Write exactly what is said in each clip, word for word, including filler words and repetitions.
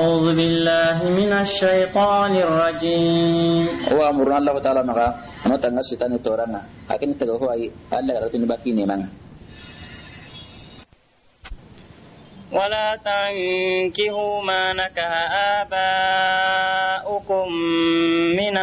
أعوذ بالله من الشيطان الرجيم. وأمرنا الله تعالى مغا أنا تنغى الشيطان تورانا لكن تغفو أي ألا غرتني باقي نيمان. ولا تنكحوا ما نكح آباؤكم من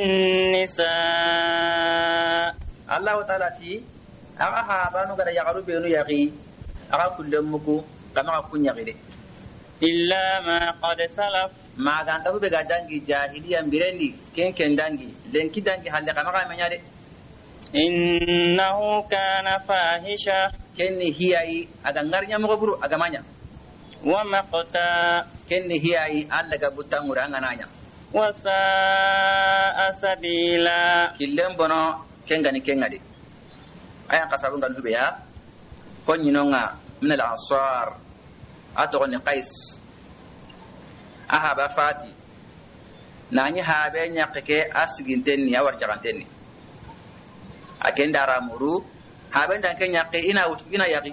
النساء. الله تعالى تي أغا هابانو غدا يغرو بينو يغي أغا كلمكو كما كن يغيري إلا ما قد سلف. ما غانتو بيغا دانغي جاهليا بيرندي كين كين دانغي لنكي دانغي حالي كما كما نيادي إنه كان فاحشة. كين هي أي أغا نغارنيا مغبرو أغا مانيا ومقتا. كين هي أي ألا غبوتا مورانغا نانيا وساء سبيلا. كلم بنو كين غاني كين غادي أيا قصابون غانو بيا كون ينونغا من الأنصار أتغني قيس أهابا فاتي ناني هابين يقكي أسجنتني أو رجعتني أكين دارا مرو هابين دان كن يقي إنا وتقينا يقي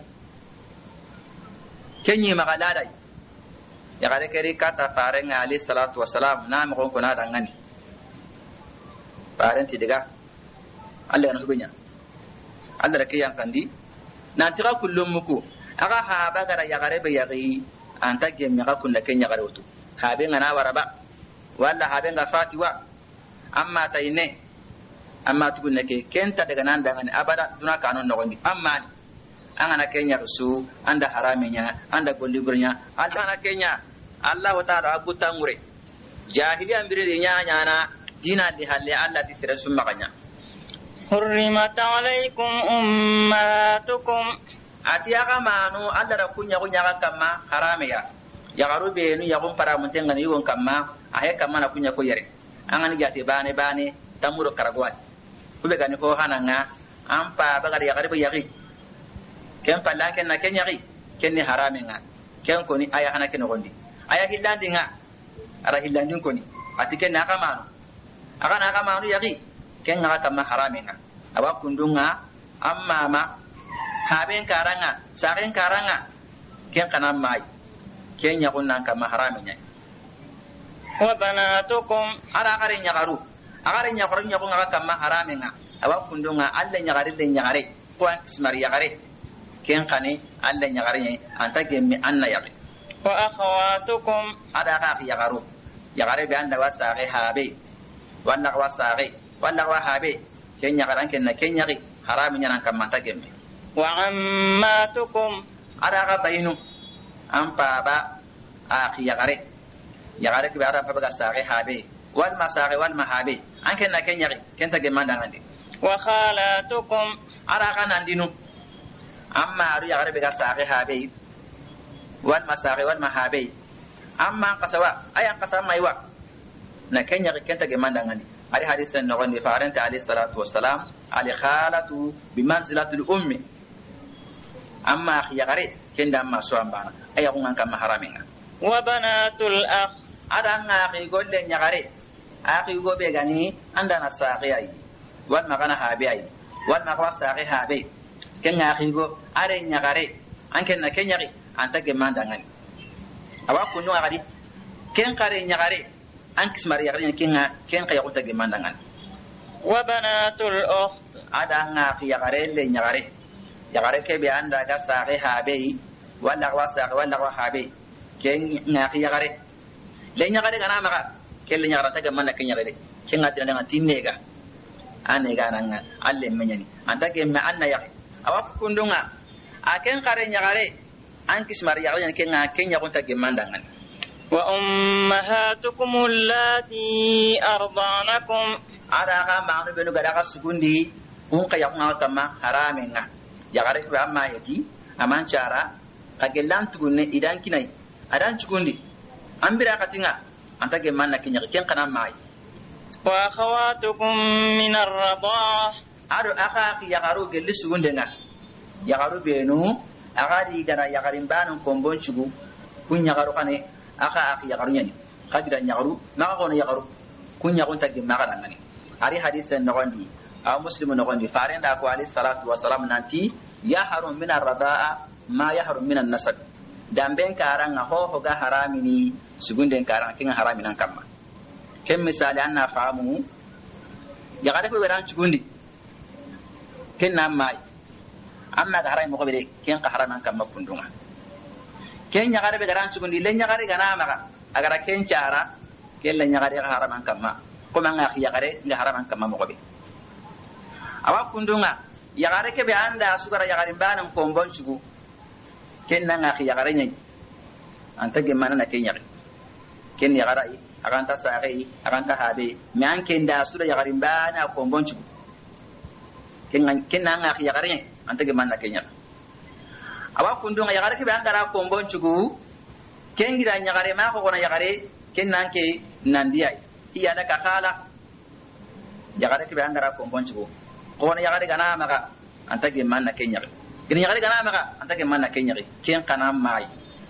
كني مغلادي يقال كري كاتا فارن عليه الصلاة والسلام نام كون كنا دangani فارن تدغا الله ينسبنيا الله ركي ينكندي نانتيغا كلهم مكو aga haba gara yagare be yagi anta gemme ga kunna kenya gare wutu habe ngana waraba walla habe nga fatiwa amma tayne amma tukunne ke kenta daga nan dangane abada duna kanon no gondi amma ni angana kenya su anda haramenya anda golli burnya anda na kenya Allah ta'ala agutangure jahiliya mbire nya nya na dina li halle Allah ti sira summa kanya حرمت عليكم أمهاتكم. ati aga manu alla ra kunya kunya kama harame ya ya garu be nu ya gon para muntenga ni won kama ahe kama na kunya ko yare angani gati bane bane tamuro karagwan ube gani ko hananga ampa baga ya garu be yari ken palla ken na ken yari ken ni harame nga ken ko ni aya hana ken gondi aya hillandi nga ara hillandin ko ni ati ken na kama aga na kama nu yari ken nga kama harame nga awa kundunga amma ma haben karanga saren karanga ken kana mai ken ya kunnan kama haraminya wa banatukum. ara gare nya garu agare nya garu nya kunga kama haramenga awa kundunga alle nya gare le nya gare ko an smari ya gare ken kane alle nya gare anta gemme anna ya wa akhawatukum. ada ga ya garu ya gare be anda wasare habe walla wasare walla wa habe ken nya garan ken na ken nya haraminya nan kama ta gemme wa ammatukum. ada ga bayinu am baba akhi yagare yagare ke bara baba sare habe wal masare wal mahabe an ken na ken yari ken ta ge mandangandi wa khalatukum. ada ga nandinu amma aru yagare be ga sare habe wal masare wal mahabe amma qasawa ayan qasama iwa na ken yari ken ta ge mandangandi ari hadisan no gondi faranta alayhi salatu wassalam ali khalatu bi manzilatil ummi amma khiyagare kenda amma so ambana aya ko ngam maharaminga wa banatul akh. ada ngaki golle nyagare akhi go be gani anda na saqi ay wal magana habi ay wal magwa saqi habi ken ngaki go are nyagare anken na kenyari anta ge mandangani awa kunu agadi ken kare nyagare an kismari yagare ken ken kaya ko ta ge mandangani wa banatul ukht. ada ngaki yagare le nyagare yagare ke be anda ga sare habe wala wa sare wala wa habe ken ngaki yagare le nyagare kana maka ke le nyagara taga man ken yagare ken ngati na tinnega ane ga nan alle menyani anta ke me anna yagare awa kundunga aken kare nyagare an kismar yagare ken nga ken yagunta ge mandangan wa ummahatukum allati ardanakum. ada ga maanu benu ga daga sugundi un ka yakuma tama haramenga yagare ko amma yati aman cara agelan tugunne idan kinai adan cugundi ambira katinga anta ge manna kinya ken kana mai wa akhawatukum min ar-radah. ado aka ki yagaru gelle sugunde nga yagaru benu agadi gara yagarin banu kombon cugu kun yagaru kane aka aki yagaru nyani kadira yagaru maka kono yagaru kun yagun tagi maka dangani ari hadisen nogondi aw muslimu nogondi farenda ko alayhi salatu wassalam nanti yahrum min ar-radaa ma yahrum min an-nasab damben karanga ho ho ga haramini sugunden karanga kin haraminan kamma ken misali anna faamu ya gare ko beran sugundi ken na mai amma ga haram ko be ken ka haraman kamma kundunga ken nya gare be garan sugundi len nya gare gana maka agara ken cara ken len nya gare ka haraman kamma ko man ga ya gare ga haraman kamma mo ko be awa kundunga ya gare ke be anda sugara ya gare banan ko mbon sugu ken na nga ya gare nya anta ge manana ken ya ken ya gare akan ta sare akan ta habe me an ken da sura ya gare bana ko mbon sugu ken ken na nga ya gare nya anta ge manana ken ya awa kundunga ya gare ke be anda ko mbon sugu ken gira nya gare ma ko kona ya gare ken nan ke nandiya iya da ka khala ya gare ke be anda ko mbon sugu ko na ya gare gana maka anta ge manana ken ya gini yagari gana maka anta ke manna ken yagi ken kana mai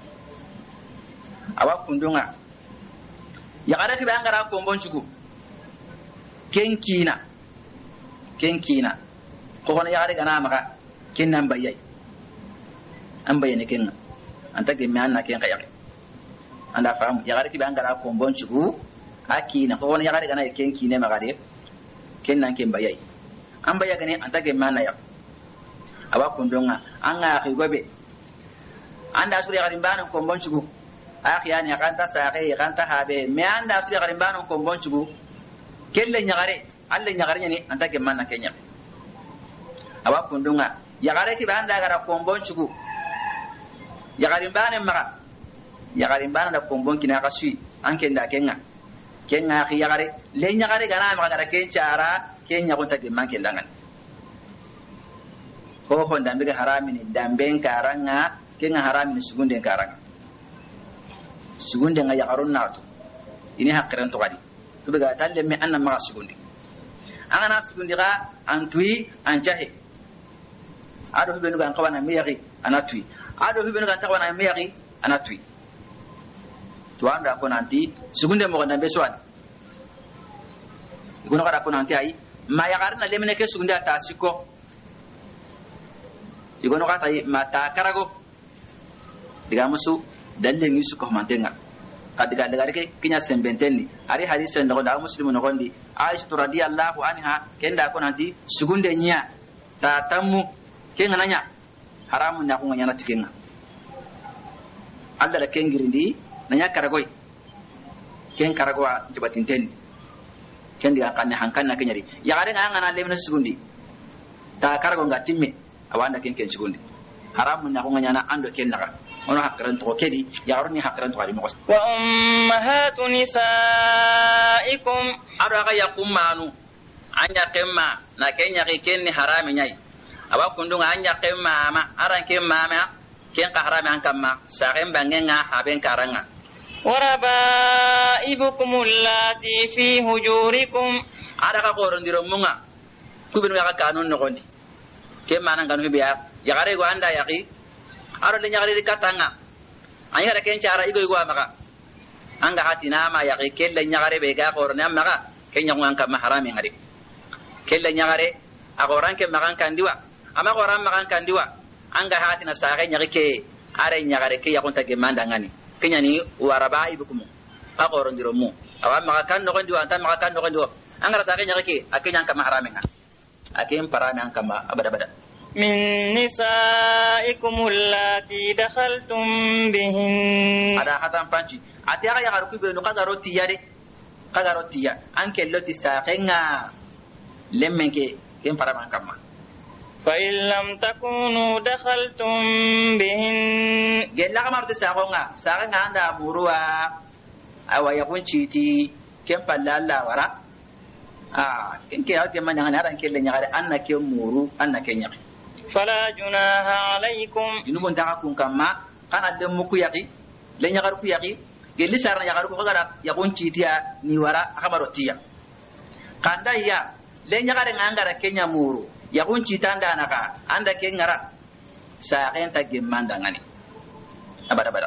awa kundunga yagara ke bangara ko mbonchugo ken kina ken kina ko hono yagari gana maka ken nan bayai an bayane ken anta ke manna ken kayagi anda fam yagari ke bangara ko mbonchugo akina ko hono yagari gana ken kine magade ken nan ken bayai an bayaga ne anta ke manna ya awa kundonga anga akhi gobe anda suri garin banan ko bonchugo akhi yani akanta saaqe akanta habe me anda suri garin banan ko bonchugo kelle nyagare alle nyagare ni anta ke manna kenya awa kundonga yagare ki banda gara ko bonchugo yagarin banan maka yagarin banan da ko bonki na kasui anke nda kenga kenga akhi yagare le nyagare gana maka gara kencara kenya ko tagi manke langan ko ho dambe haramini damben karanga kenga haramini sugunde karanga sugunde nga yakarun natu ini hakran to gadi to daga talle me anna ma sugunde angana sugunde ga antui anjahe ado hibenu ga kawana me yaki anatui ado hibenu ga tawana me yaki anatui to anda ko nanti sugunde mo dambe swani ikono kada ko nanti ai ma yakarna lemne ke sugunde ta siko igono kata mata karago diga musu dalle ngi su ko mantenga kadiga daga reke kinya sembentenni ari hadisen no da muslimu no gondi aisha radhiyallahu anha kenda ko nanti sugunde nya ta tammu kenga nanya haramun na ko nya na tikenga alla da kengirindi nanya karagoi ken karagwa jibatinten kendi akanne hankanna kenyari ya gare nga ngana lemna sugundi ta karago ngatimme awanda ken ken sugundi haramun na ko ngana ando ken naga ono hakran to kedi ya garni hakran to ali mo wa ummahatu nisaikum araga yakumanu anya kemma na kenya ke ken ni harami nyai aba kundunga anya kemma ma aran kemma ma ken ka harami an kamma saren bangenga haben karanga وربائبكم اللاتي في هجوركم araga qorondiro munga kubinu ya kanun no gondi kemma nan ganu biya ya gare go anda yaqi aro le nyagare katanga anya ra ken cara igo igo maka anga hatina ma yaqi kelle nyagare be ga qorne maka kenya ngan kam harami ngari kelle nyagare agoran ke makan kandiwa ama goran makan kandiwa anga hatina saare nyagi ke are nyagare ke yakonta ge mandangani kenya ni warabaibukum aqorondiro mu awa maka kan no gondi anta maka kan no gondi anga ra saare nyagi ke akenya kam harami nga akem parami an kam abada bada من نسائكم اللاتي دخلتم بهن ada hatan panci ati aga yagaru ku be no kaga roti yare kaga roti ya anke loti saaqenga lemmenke kem paraman kamma فإن لم تكونوا دخلتم بهن gella kamar de saaqonga saaqenga anda burua awa yakun chiti kem pallalla wara ah kenke hawte man ngana ran kelle nyaare anna kem muru anna kenya فلا جناح عليكم junubun ta kun kamma kana de muku yaqi le nyagar ku yaqi gelli sarna nyagar ku gara yakun chitiya ni wara akabaro tiya kanda ya le nyagar ngangara kenya muru yakun chitanda naka anda kengara sa renta gemanda ngani abada bada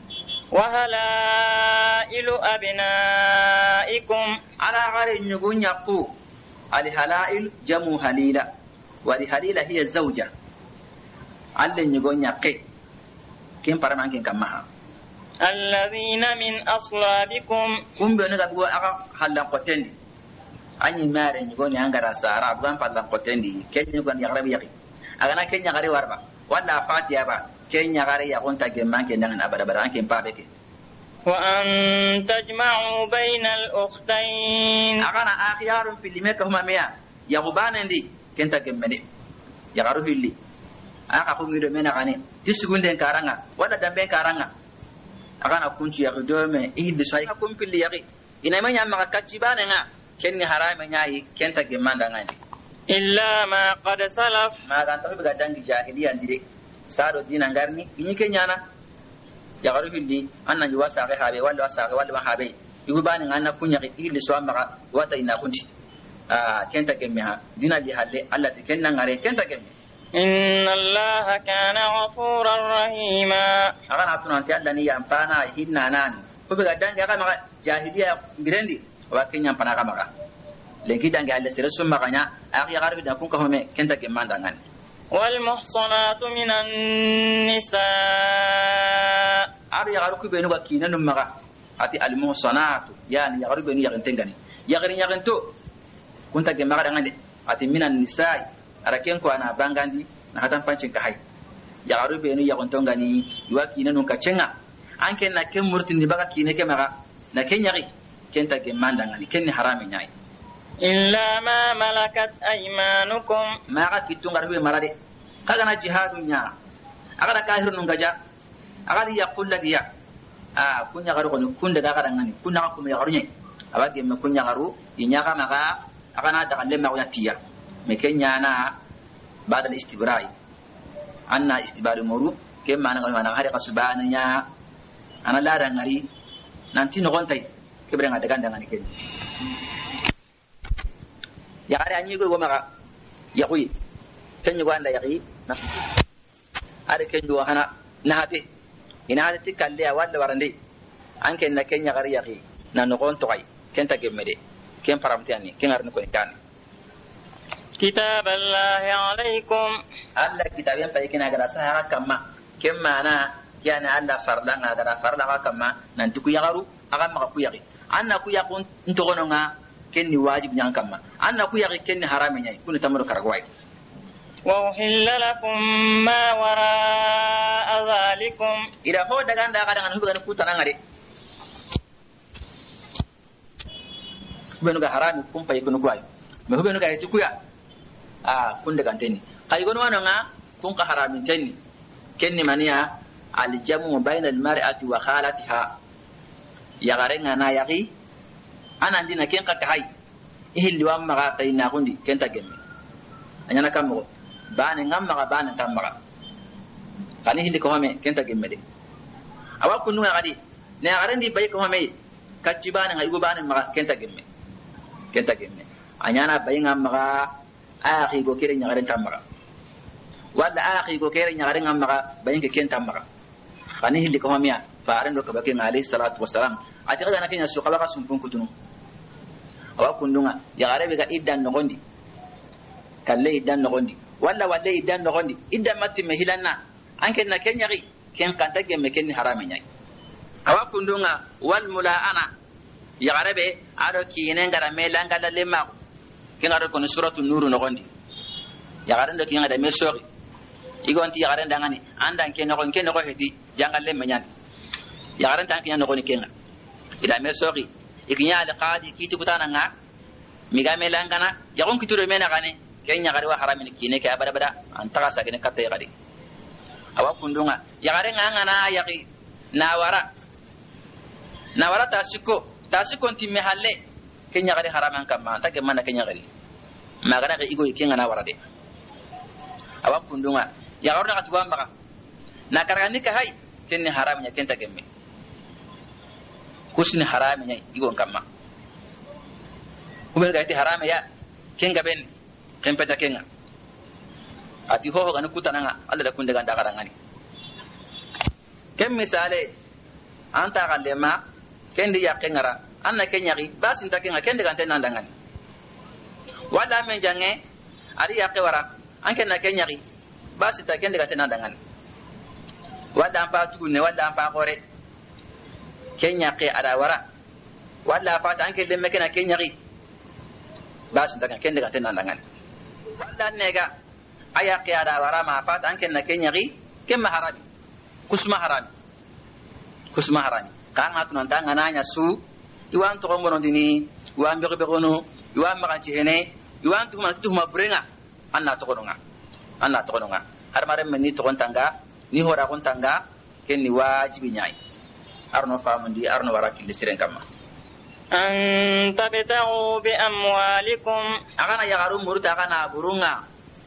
وهلائل أبنائكم ala gare nyugun yaqu al halail jamu halila ولهليلة هي الزوجة على نيغون يقي ken paraman ken kamma الذين من أصلابكم kum be ne ga go aka halan qotendi anyi mare ni goni angara sara abgan palan qotendi ken ni gon yagare yaki agana ken yagare warba wala fatiya ba ken yagare ya gonta ge manke nan abada bara anke pabeke وأن تجمعوا بين الأختين agana akhyarun fil limaka huma miya yagubanendi ken ta gemmede yagaru hilli aka ko ngido mena gane tisugunde karanga wala dambe karanga agana kunci ya dome ihdi sai kum pilli yaqi ina manya maka kacibane nga kenni harame nyaayi kenta gemanda ngandi إلا ما قد سلف ma gan tafi ga dangi jahiliya ndire sado dina ngarni inyi kenyana ya garu hilli annan yi wasa ga habe walla wasa ga walla habe yugo bani nganna kunya ga ihdi so maka wata ina kunti ah kenta gemme ha dina li halle Allah ti kenna ngare kenta gemme إن الله كان غفورا رحيما agana tunan ti Allah ni yampana hinna nan ko be ga dangi aga maka jahiliya birendi wa kenya pana ga maka lenki dangi Allah sere summa ganya agi garbi da kun ka home kenta ke mandangan والمحصنات من النساء ar ya garu ku be no ga kinanum maka ati al muhsanatu yani ya garu be ni ya gantengani ya garin ya ganto kunta ke maka dangane ati minan nisa'i araken ko ana bangandi na hatan pancin ka hay ya garu be ni ya gantongani yuwa kinanum ka cenga anke na ken murtin ni baka kine ke maka na ken yari kenta ke mandangani ken ni harami nyai إلا ما ملكت أيمانكم maka kitungar be marade kaga na jihadun nya agara kahirun ngaja agara ya kulla dia ah kunya garu ko kunda ga kada ngani kunna ko me garu nyai abage me kunya garu inya ka maka agana da kalle ma tiya me kenya na badal istibrai anna istibari muru ke mana ngani mana hari kasubana nya ana la da ngari nanti no gontai ke bere ngada ganda ngani ke ya ari anyi go maka ya kuyi kenyu ganda ya kuyi ari kenyu hana na hate ina hate tikalle ya walla warande an ken na kenya gari ya kuyi na no gon to kai ken ta gemmede ken paramtiani ken arni ko kan كتاب الله عليكم alla kitaben pa ikina gara sa kama ken mana yana alla fardan gara fardan kama nan tuku ya garu aga maka ku yaki anna ku yakun ntogono nga ken ni wajib nyang kama anna ku yaki ken ni harami nyai kunu tamaro karagwai وأحل لكم ما وراء ذلكم ida ho daga nda kada ngana hubga ku tanangare benu ga harami kum pay kunu kwai me hubenu ga yiti kuya ah kun daga tani kay gono wana nga kun ka harami tani ken ni maniya al jamu bayna al mar'ati wa khalatiha ya garenga na yaqi ana ndina ken ka kai ihilli wa maga tayna kundi ken ta gemme anyana kammo bane ngamma ga bane tamma kani hilli ko hame ken ta gemme de awa kunu ngadi ne garendi bay ko hame kacci bane ngai go bane maga ken ta gemme ken ta gemme anyana bay ngamma ga akhi go kire nyagare tamma wala akhi go kire nyagare ngamma bay ke ken tamma kani hilli ko hame faaren do kabake ngali salatu wassalam ati ga na kenya suqala ka sumpun kutunu awa kundunga ya garebe ga iddan no gondi kalle iddan no gondi walla walla iddan no gondi iddan matti mehilanna anke na kenya ri ken kanta gemme ken harame nyai awa kundunga wal mulaana ya garebe aro kinen gara melanga la lemma ken aro kono suratu nuru no gondi ya garendo ken ada mesori igonti ya garenda ngani andan ken no ken no hedi jangal lemma nyani ya garanta ken no goni ken ida mesori ikinya al qadi kiti kutana nga miga melangana yagon kituro mena gane kenya gari wa haramin kine ke abada bada antaka sagene katta gari awa kundunga ya gare nga na yaqi nawara nawara tasiko tasiko timme halle kenya gari haraman kamma take mana kenya gari magana ga igo ikenga nawara de awa kundunga ya garo na tuwa maka na karani ka hay kenni haram nya kenta gemme kusni harami nyai igon kamma kubel gaiti harami ya kenga ben kempeta kenga ati ho ho ganu kutananga alla da kunde ganda garangani kem misale anta galema kendi ya kengara anna kenyari basin ta kenga kende gante nandangani wala men jange ari ya kewara anke na kenyari basin ta kende gante nandangani walla am pa tugunne walla am pa gore kenya qi ada wara walla fa tan ke lemme kana kenya qi bas daga kende ga tenan dangan walla nega aya qi ada wara ma fa tan ke na kenya qi kemma harami kusma harami kusma harami kan atunan tanga nanya su iwan to ngono dini iwan be be gono iwan ma kan ci ene iwan to ma to ma brenga anna to gonga anna to gonga har mare men ni to tanga ni hora kon tanga ken ni wajibi nyaay arno famundi arno waraki listiren kamma an tabta'u bi amwalikum agana yagaru murta agana burunga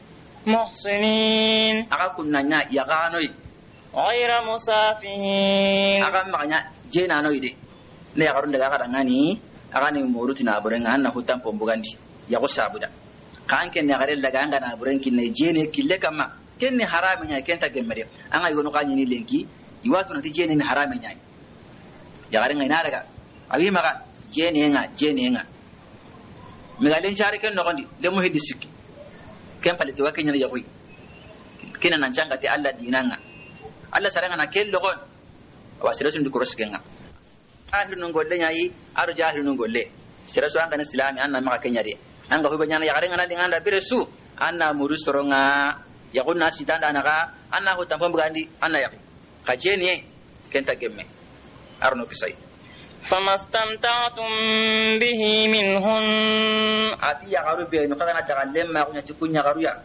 muhsinin aga kunnanya yaganoi ghayra musafihin aga maganya jena noide ne yagaru daga kada ngani aga ni muruti na burenga anna hutam pombugandi yago sabuda kan ken yagare daga ngana burenki ne jene kille kamma ken ni harami nya ken ta gemmere anga yono kanyi ni lenki iwatu na tijene ni harami nya yagare ngai na daga abi maga jene nga jene nga megalen chari ken no gondi le mo hedi sikki ken pale to wakenya ya hoy kina nan janga ti alla dinanga alla saranga na kel logon wasira sun di koros kenga ahlu non golle nyai aro jahlu non golle sira so anga na islami anna maka kenya de anga hoy banyana ya garenga na linganda biresu anna muru soronga ya kunna sitanda naga anna ho tampam gandi anna ya ka jene ken ta gemme arno kisai famastamta'tum bihi minhun ati ya garu be no kana tagallem ma kunya tikunya garu ya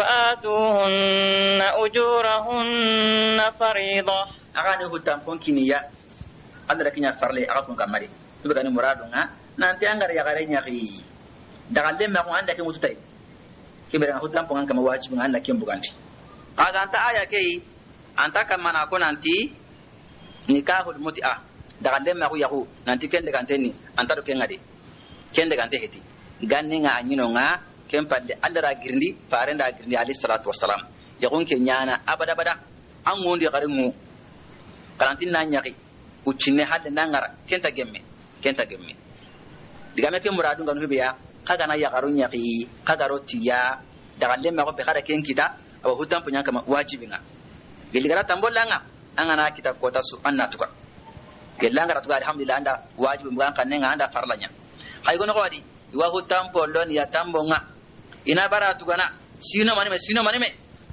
fa'atuhunna ujurahunna fariida agani hutam pon kiniya andara kinya farle aga kun kamari to be muradu nga nanti angara ya gare nya ki tagallem ma ko anda ke mututai kibera hutam pon kama wajibi anda ke mbuganti aga anta aya ke anta kamana ko nanti nikahul mut'a daga dem ma ko yahu nanti kende kanteni antaro kengade kende kante heti ganni nga anyino nga kempalle allara girndi farenda girndi ali salatu wassalam yakun ke nyana abada bada an wondi garingu karantin nan yaki uccinne halle nangara kenta gemme kenta gemme diga me ke muradu ngam biya kaga na ya garun yaki kaga rotiya daga dem ma ko be kada ken kita aw hutam punya kama wajibinga geligara tambolanga angana kita kota su annatuka gelanga ratu alhamdulillah anda wajibu mbugan kanenga anda farlanya hay gono ko wadi wa hutam pondon ya tambonga ina baratu gana sino mani me sino mani me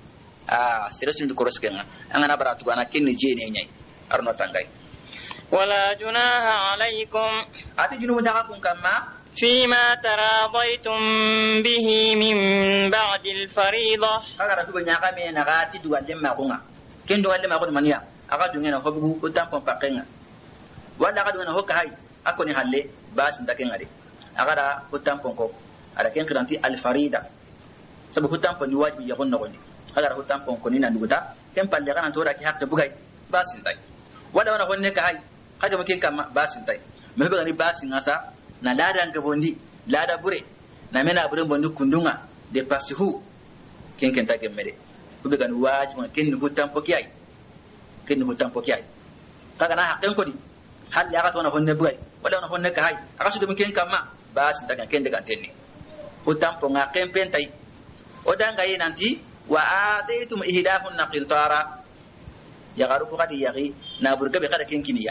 ah sirasun du koroskenga angana baratu gana kinni jeni nyai arno tangai wala junaha alaykum ati junu daga kun kamma فيما تراضيتم به من بعد الفريضة kaga ratu nya kame na gati du wande ma kunga kendo wande ma ko mania aga dungena hobu hutam pon pakenga wala ka dungena hokka hay akoni halle bas ndake ngade agara hutam pon ko ada ken kiranti al farida sabu hutam pon wajibi ya gonna gonni agara hutam pon ko ni nan duguta ken palle kana to raki hakka bugay bas ndai wala wana honne ka hay kaga makin kam bas ndai me be gani bas ngasa na lada ngabondi lada bure na mena bure bondi kundunga de pasihu ken ken ta gemmede be gani wajibi ken hutam pon kiyai ken hutam pon kiyai kaga na hakken ko di hal ya gato na honne bugay wala na honne ka hay aka su dum ken kamma bas daga ken daga tenni hutam po nga ken pentai o danga yi nanti wa ataytum ihdahun qintara ya garu ko kadi yagi na burga be kada ken kiniya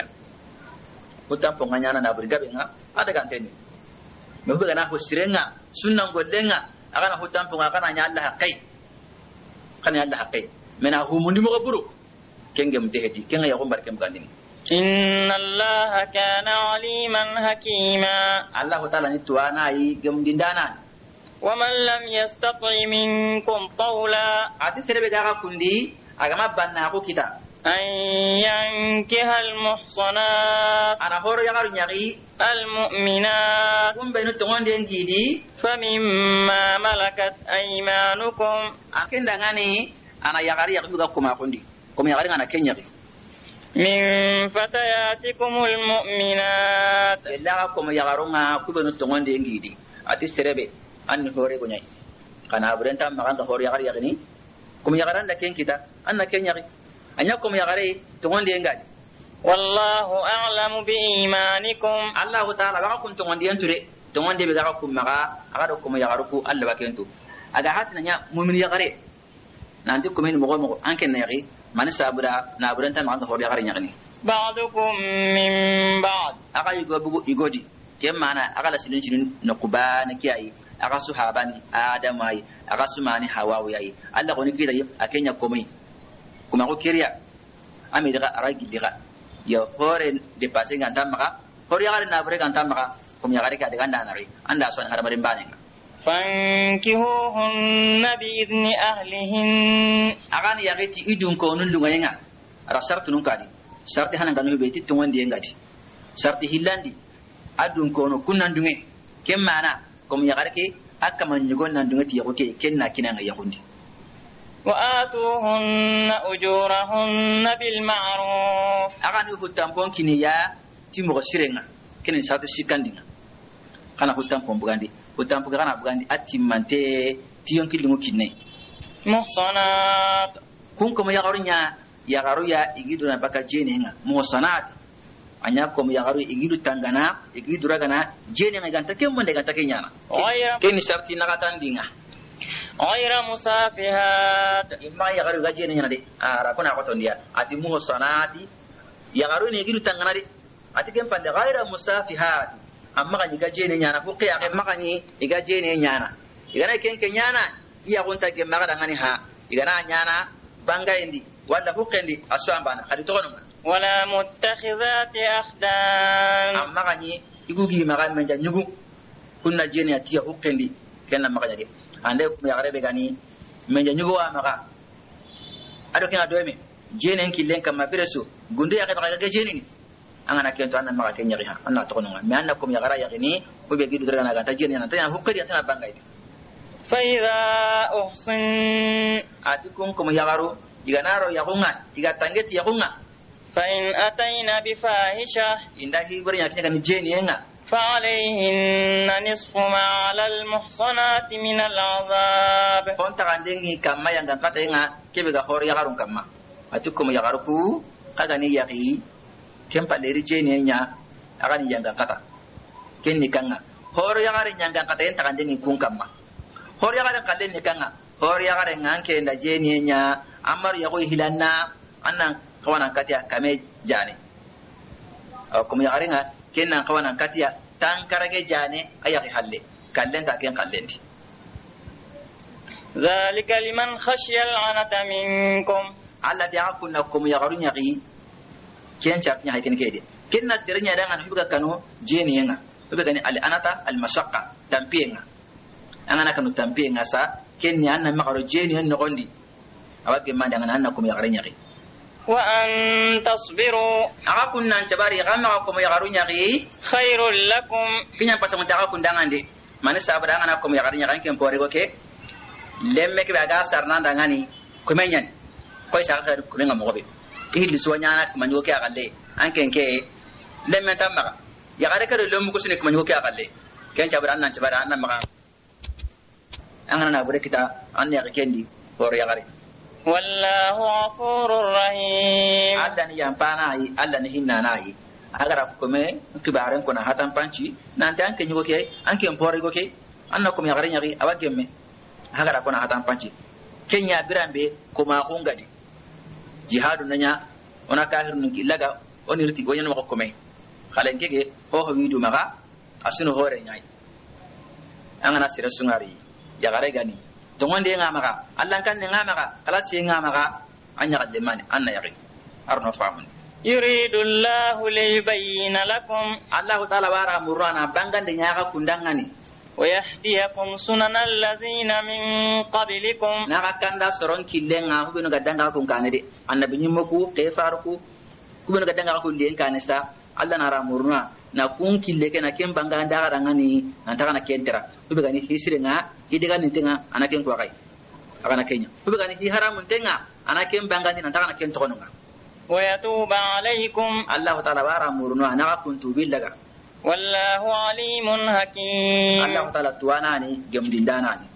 hutam po nga nyana na burga be nga ada kan tenni me buga na ko sirenga sunnan gollenga aka na hutam po nga kana nya Allah hakai kana Allah hakai mena humundi mo buru ken gem teheti ken ya ko barkem kandini إن الله كان عليما حكيما الله تعالى نتوانا أي جم دندانا ومن لم يستطع منكم طولا أتي سرب جاكا كندي أجمع بنا أكو كده أن ينكح المحصنات أنا هورو يغارو نيغي المؤمنات كم بينو تغون دين جيدي فمما ملكت أيمانكم أكين دعاني أنا يغاري يغلو كم أكوندي كم يغاري أنا كين يغي من فتياتكم المؤمنات إلا كم يغارونا كم بينو تغون دين جيدي أتي سرب أن هوري كنيا كنا برنتا مغان هورو يغاري يغني كم يغاران لكين كده أنا كين يغي أنيكم يغاري تغون دين جيدي والله أعلم بإيمانكم الله تعالى بقاكم تغون دين تري تغون دين بقاكم مغا أغاركم يغاروكو ألا بكينتو أغا هاتنا نيا مؤمن يغاري نانتكم هين مغو مغو أنكن يغي man sabura na buran tan manga hobe garin yakni بعضكم من بعض aka yugo bugu igodi kemana aka la silin silin na kubana kiyai aka su habani adamai aka su mani hawawu yayi Allah ko ni kida akenya komai kuma ko kiriya ami daga aragi diga ya hore de passing anta maka hore ya na bure anta maka kuma ya gari ka daga ndanari anda so har marin bane فانكحوهن بإذن أهلهن akan ya gati idun ko nun lunga yenga ara shartu nun kadi sharti hanan ganu be titto wonde engadi sharti hillandi adun ko no kunnan dunge kemana kom ya garke akka man nyugon nan dunge ti yoke kenna kinanga yahundi وآتوهن أجورهن بالمعروف akan hu tampon kiniya timo sirenga kenen sharti sikandinga kana hu tampon bugandi hu tampon kana bugandi atimante tiyon kilingu kinne محصنات kun kuma ya garunya ya garuya igidu na baka jenenga muhsanat anya kuma ya garu igidu tangana igidu ragana jenenga ganta kemmo de ganta kenyana غير ken sharti na katandinga غير مسافهات imma ya garu ga jenenga de ara kuna ko tondia ati muhsanati ya garu ne igidu tangana de ati ken pande ghaira musafihat amma kan ga jenenga na fuqi ya amma kan iga jenenga na igana ken kenyana iya gonta ke magada ngani ha igana nyana banga indi wala hukendi aswambana hadi tokono ولا متخذات أخدان amma gani igugi magan menja nyugu kunna jeni atiya hukendi kenna maga jadi ande ya garebe gani menja nyugu wa maga ado kena doeme jeni en killen kam mabiresu gundu ya ga ga jeni ni angana kento anna maga kenya ha anna tokono me anna kum ya gara ya gini ko be gidu daga na ta jeni na ta hukedi ta banga idi فإذا أحصن atikum kum ya garu iganaro ya hunga igatangeti ya hunga فإن أتين بفاحشة inda hi bari ya kenya jeni enga فعليهن نصف ما على المحصنات من العذاب konta kandengi kamma yang kata enga kebe ga hor ya garun kamma atikum ya garuku kaga ni yaqi kempa leri jeni enya aga ni yang kata kenni kanga hor ya garin yang kata enta kandengi kun kamma hor ya garin kallen ni kanga hor ya garin nganke nda jeni enya amar ya ko hilanna annan kawana katiya kame jane aw kuma ya garin kennan kawana katiya tan karage jane ayaki halle kallen ta ken kallendi ذلك لمن خشي العنة منكم Allah ta kunna kum ya garunya gi ken chartnya hay ken kede ken nas dernya dangan hibuga kanu jeni yenga hibuga gani al anata al mashaqqa tampienga angana kanu tampienga sa ken ni anna magaro jeni en nogondi awake mandangan anna kum ya garunya gi وأن تصبروا aga kunna tabari gamma kum ya garunya gi خير لكم kinya pasamun ta kundangan de mani sabada angana kum ya garunya kan ken pore go ke lemme ke baga sarna dangani kumenyan koy sa ka ko nga mo be ihli so nyana ko manyo ke agalle an ken ke lemme tamma ya gare ka lemu ko sine ko manyo ke agalle ken chabara annan chabara annan maka angana na bure kita an ya kendi ko ya gare والله غفور رحيم Allah ni yampana yi Allah ni hinna na yi agara ko me kibaren ko na hatan panci nan tan ken yo ke an ken pore go ke anna ko me gare nyari awagemme agara ko na hatan panci kenya birambe ko ma kungadi jihadu nanya ona kahir nun kilaga onirti gonyen mako kome khalen kege ho ho widu maga asino hore nyai angana sira sungari ya gare gani to ngonde nga maga Allah kan nga maga kala si nga maga anya gadde mani anna yaqi arno famun يريد الله ليبين لكم Allah taala wara murana bangande nyaaka kundangani ويهديكم سنن الذين من قبلكم naka kanda soron killenga hubino gadanga kun kanede annabi nyimoku kefaruku kubino gadanga kun len kanesta Allah na ramurna na kun kille kana ken banga ndaga dangani antaka na kentera hube gani hisrenga hidiga nintenga anaken ko kai akana kenya hube gani hi haramun tenga anaken banga ni antaka na ken tokonga ويتوب عليكم Allah taala wara murna naka kun tubillaga والله عليم حكيم Allah taala tuanani gemdindanani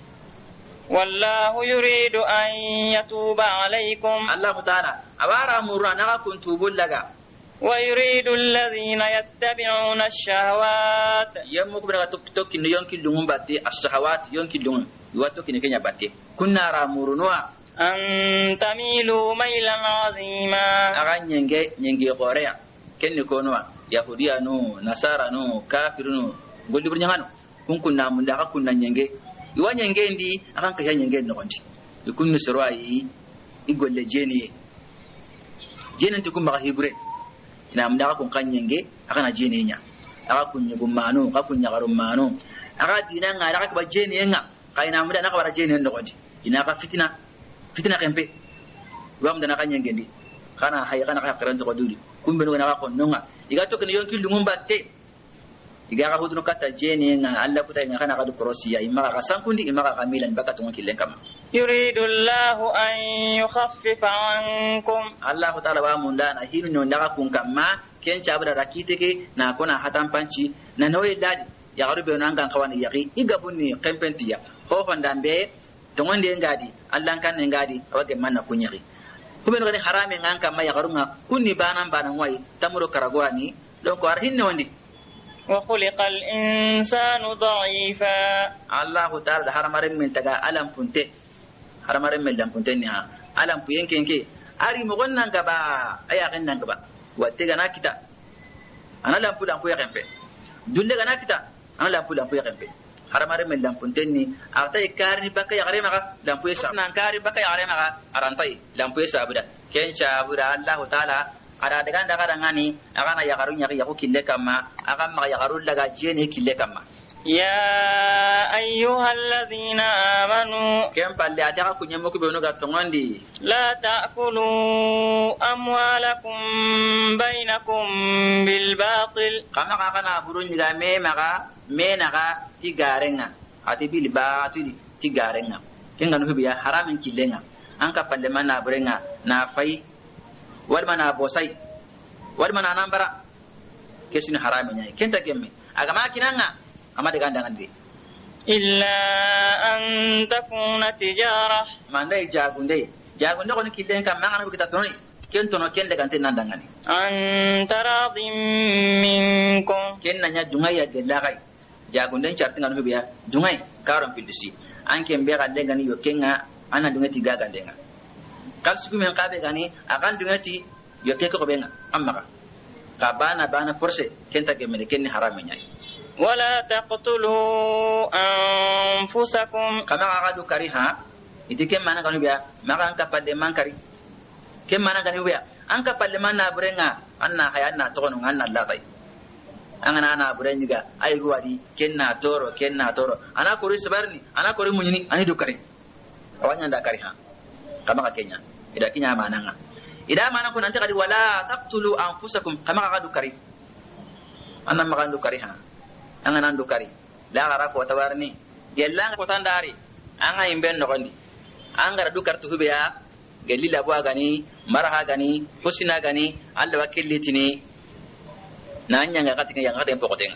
والله يريد أن يتوب عليكم Allah taala awara murna naka kun tubillaga ويريد الذين يتبعون الشهوات yammu kubra tok tok ni yonki lungun batte as-shahawat yonki lungun wato kini kenya batte kunna ra murunwa أن تميلوا ميلا عظيما أغان ينجي ينجي قوريا كن كونوا يهوديا نو نصارى نو كافر نو قل لي برنيانو كن كنا من دا كنا ينجي يوان ينجي ندي أغان كيا ينجي نغنتي يكون نسرواي يقول لي جيني جيني تكون مغا هيبرين ina mun da kun kan yenge aka na jene nya aka kun nyugo manu aka kun nyagarum manu aka dina nga aka ba jene nga kaina mun da na ka bara jene ndo gondi ina ka fitina fitina kempe wam da na kan yenge ndi kana hay kana ka karan to dudi kumbe no na ka kon nonga iga to kan yonki lumum batte iga ka hudu kata jene nga alla kuta nga kana ka du krosiya imma ka sankundi imma ka milan baka to ngilen kam يريد الله أن يخفف عنكم الله تعالى وامندana hinu no ndaga kun kamma ken chabra rakiteke na kona hatan panci na noye dadi ya garube no angan kawani yaqi igabunni kempentiya ho fandambe to ngonde ngadi Allah kan ngadi awage manna kunyaki kube no harame ngan kamma ya garunga kunni banan banan wai tamuro karagwani donc war hinne wondi وخلق الإنسان ضعيفا الله تعالى haramare min taga alam punte haramare min lam punte ni ha alam puyen kenke ari mo gonna ngaba aya kan ngaba watte gana kita ana lam pulan puya kempe dulle gana kita ana lam pulan puya kempe haramare min lam punte ni arta ikari baka ya gare maka lam puya sa nan kari baka ya gare maka arantai lam puya sa buda kencha buda Allah taala ada daga daga ngani agana ya garunya ya ko kille kama aga ma ya garul daga jene kille kama يا أيها الذين آمنوا كم بالله أتاك كنيا مكو بينو كاتونغاندي لا تأكلوا أموالكم بينكم بالباطل كما كنا بروني غامي مغا مينغا تيغارنغا أتي بالباطل تيغارنغا كنغا نو بيا حرام كيلنغا أنكا بالمانا برنغا نافاي والمانا بوساي والمانا نامبرا كيسين حرام ني كنتا كيمي أغما كينغا أما دكان دكان دي إلا أن تكون تجارة ما ندي جاكون دي جاكون ده كوني كيدين كم ما أنا بكتة توني كن تونو كن دكان تين نندعاني أن تراض منكم كن نيا دعاء جلاغي جاكون ده شرطين كانوا بيا دعاء كارم فيلسي أن كم بيا كده كاني يوكينا أنا دعاء تيجا كده كال سكوم yang kabe كاني akan dعاء تي يوكيك كوبينا أما كابانا بانا فرصة كنتا كمل كني حرامي ولا تقتلوا أنفسكم كما قالوا كريها إذا كم مانا كانوا بيا ما كان كفاد من كري كم مانا كانوا بيا أنك فاد من نابرنا أننا حيانا تكونوا أننا لا تاي أنا أنا برينجا أي غوادي كنا تورو كنا تورو أنا كوري سبارني أنا كوري منيني أنا دوكري أوانيا دا كريها كما كينيا إذا كينيا مانا إذا مانا كنا أنت كري ولا تقتلوا أنفسكم كما قالوا كري أنا ما كانوا كريها anga nan dukari la gara ko tawarni yella ko tandari anga imben no gondi anga dukar tu hubiya galila bo gani maraha gani husina gani alla wakillitini nanya nga katika yang ada pokotenga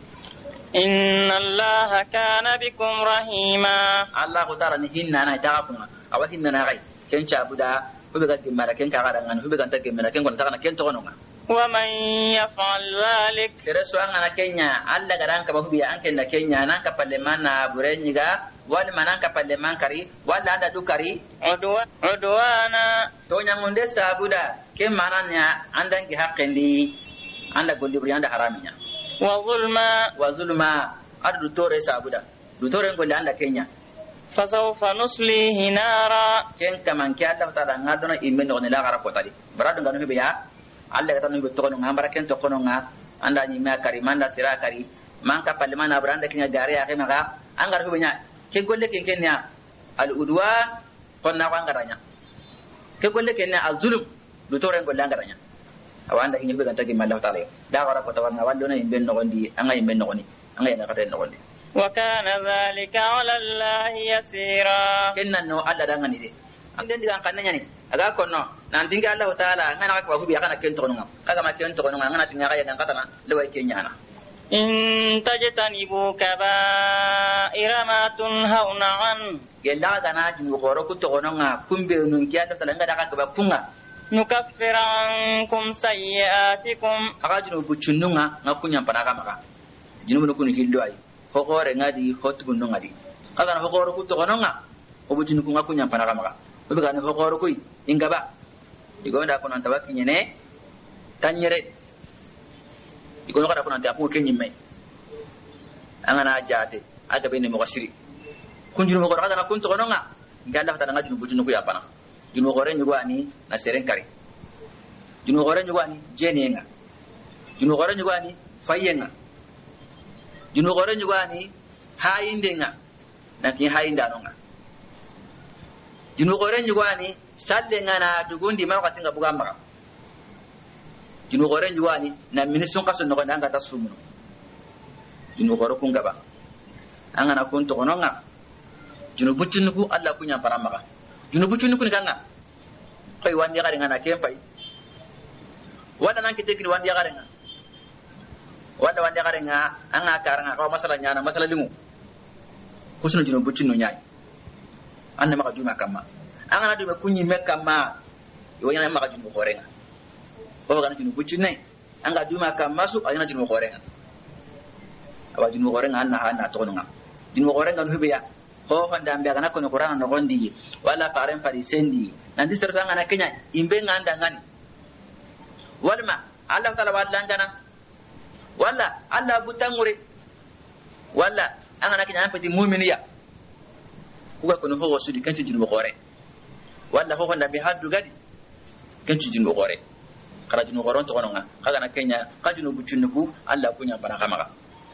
inna allaha kana bikum rahima allah ta'ala ni hinna na taqafuna awa hinna na gai kencha buda hubiga gimara kenka gara ngani hubiga tagimara ken kon takana ken to gononga ومن يفعل ذلك سرسو أنا كينيا الله كران كبوبيا أنك إن كينيا نانك بالمانا برينيغا ولا منانك بالمان كري ولا عند دوكري عدوان عدوانا تونيا مندس سابودا كم مانانيا عندك حق لي عندك قولي بري عند حراميا وظلما وظلما أدو دكتور سابودا دكتور نقول عندك كينيا فسوف نصليه نارا كن كمان كياتا فتادا نادونا إيمن نغني لا غرق وطالي برادو غنو بيا Allah kata nubi tokono ngambara ken tokono nga anda ni ma kari manda sira kari manka parlemana branda kinya gare ya kemaga angar hubnya ke golle ken kenya al udwan konna wangaranya ke golle kenya al zulm du toren golle angaranya awanda kinya be ganta ki mallahu taala da wara ko tawarna wallo na imben no gondi anga imben no goni anga ina kata no gondi wa kana dhalika ala allah yasira kenna no alla dangani de anden diga kananya ni aga kono nan dinga Allah taala ngana ka babu biya kana ken tokonga kaga ma ken tokonga ngana tinga ga yan katana lewai kenyana in tajtanibu kaba'ira ma tunhauna an gella gana jinu goro ku tokonga kumbe nun kiya ta talanga da ka ba kunga nukaffir ankum sayyi'atikum aga jinu buchununga ngakunya panaka maka jinu no kunu hildo ay hokore ngadi hotu bunno ngadi kaga hokoro ku tokonga obuchinu ku ngakunya panaka maka be ga ne hokoro koy ingaba igonda ko non tabaki nyene tanyere igono kada ko non ta ko kenyimme angana jate aga be ne mo gasiri kunjuru mo kada na kunto kononga nganda fata ngati bujunu ko yapana junu gore nyugo ani na seren kari junu gore nyugo ani jenenga junu gore nyugo ani fayenga junu gore nyugo ani hayindenga na ki hayinda nonga junu gore nyugo ani sallenga na dugundi ma katinga bugamba junu gore nyugo ani na minisun kaso no nganda ta sumuno junu gore kungaba angana kunto kononga junu buccinuku Allah kunya paramaka junu buccinuku ni kanga koy wandi gare ngana kempai wala nan kite kini wandi gare nga wala wandi gare nga anga karanga ko masala nyana masala limu kusunu junu buccinu nyai anna maka juma kama anga na dum kunyi mekama yo yana maka junu khorenga o ga junu buccinai anga duma kama su ayana junu khorenga awa junu khorenga anna anna tonga junu khorenga no hibiya ho fanda ambe kana kono Qur'an no gondi wala paren fari sendi nanti sersanga na Kenya imbe nganda ngani walma Allah taala wala ngana wala Allah butangure wala angana Kenya ampati mu'miniya kuga kono ho wasudi kanti jinu gore wala ho fanda be haddu gadi kanti jinu gore kala jinu goron to kononga kaga na Kenya kajinu bucunku Allah kunya bana kamaga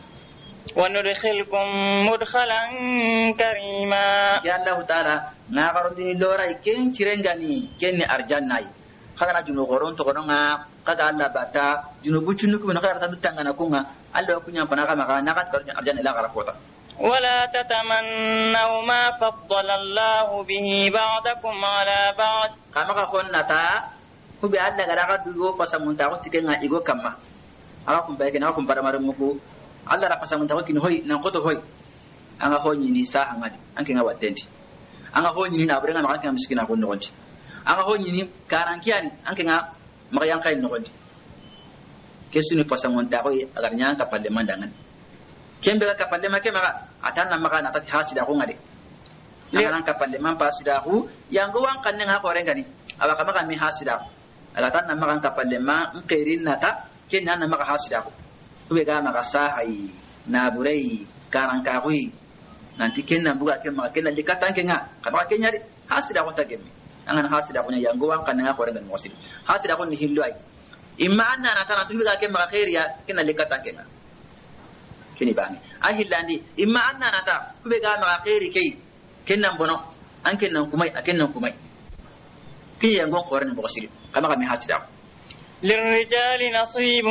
وندخلكم مدخلا كريما يا الله تعالى نغرندي لورا كين تشرنغاني كين ارجاناي خاغنا جنو غورون تو غونغا كاغا الله باتا جنو بوچنكو من خير تدو تانغانا كونغا الله كونيا بناغا ماغا نغات كارجان ارجان لا غرافوتا ولا تتمنوا ما فضل الله به بعضكم على بعض كما كونتا كوبي الله غراغا دو فاسامونتا وتيكنا ايغو كما اراكم بايكنا اراكم بارامارمكو Allah ra pasamun tawaki ni hoy nan koto hoy anga honyi ni sa angadi anke nga watenti anga honyi ni na brenga makaka miskina ko nonti anga honyi ni karankiani anke nga makayang kay nonti kesu ni pasamun tawoy agar nyang ka palle mandangan kembe ka palle make maka atana maka na tati hasida ko ngade nan ka palle man pasida hu yango wan kan nga ko rengani abaka maka mi hasida ala tan maka ka palle ma nkirin nata kenna maka hasida ko kube ga maka sahai na burai karanka hui nanti kenna buga kemma kenna likatan kenga kaba kenya di hasida ko tagemi angan hasida ko yango wan kan nga ko rengan mosil hasida ko ni hillo ay imma anna na tan tubi ga kemma khairiya kenna likatan kenga kini bani ahillandi imma anna na ta kube ga maka khairi kai kenna bono an kenna kumai akenna kumai kini yango ko rengan mosil kama kami hasida ko للرجال نصيب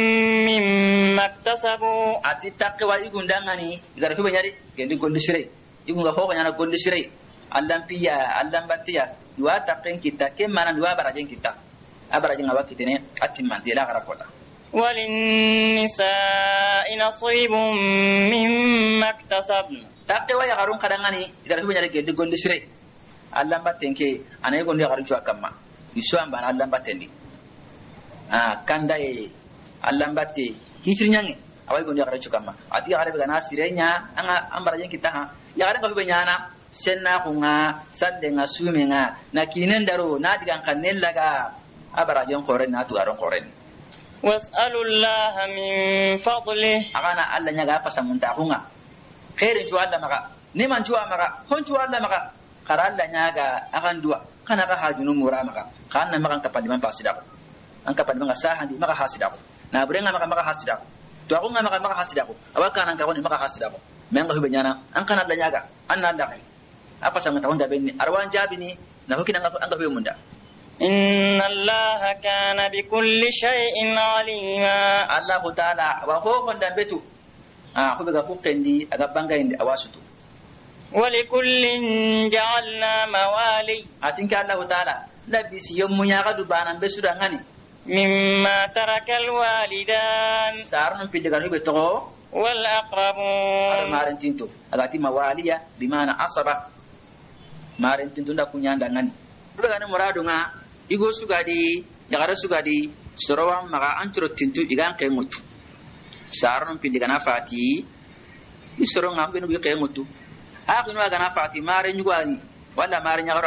مما اكتسبوا ati takwa igundangani igara fiba nyari gendi gondi shire igunga ho nyana gondi shire allam piya allam batiya dua takken kita ke mana dua barajen kita abarajen awa kitene atimman dela gara kota وللنساء نصيب مما اكتسبن takwa ya garun kadangani igara fiba nyari gendi gondi shire allam batenke anay gondi garu chwa kamma iso amba allam batendi ah kanda e allambate hisrinyange awai gondi akara chukama ati akara be gana sirenya anga ambara yen kita ha ya akara ko be nyana senna kunga sande nga sumenga na kinen daro na digan kanen laga abara yen koren na tu aron koren was'alullaha min fadli agana alla nyaga pasamunta kunga khairin ju alla maka neman ju amaka hon ju alla maka karalla nyaga akan dua kana ka hajunu mura maka kana maka kapaliman pasida angka pada maka sahandi maka hasida ko na burenga maka maka hasida ko to ako nga maka maka hasida ko awaka nan ka woni maka hasida ko menga hube nyana an kana da nyaga an na da kai apa sanga tawon da benni arwan jabini na hukina nga anga hube munda inna allaha kana bikulli shay'in alima allah ta'ala wa ho fonda betu ah hube ga kukendi aga banga indi awasutu walikullin ja'alna mawali atinka allah ta'ala labisi yommu nyaga du banan besu da ngani مما ترك الوالدان سارن في دغانو بتو والأقربون مارن تينتو agati mawaliya bimana asaba maren tintu nda kunyanda ngani buga ne muradu nga igo sugadi yagara sugadi sorowan maga antro tintu igan kay mutu sarun pindi kana fati isoro nga benu bi kay mutu akinu aga na fati mare nyugani wala mare nyagara gani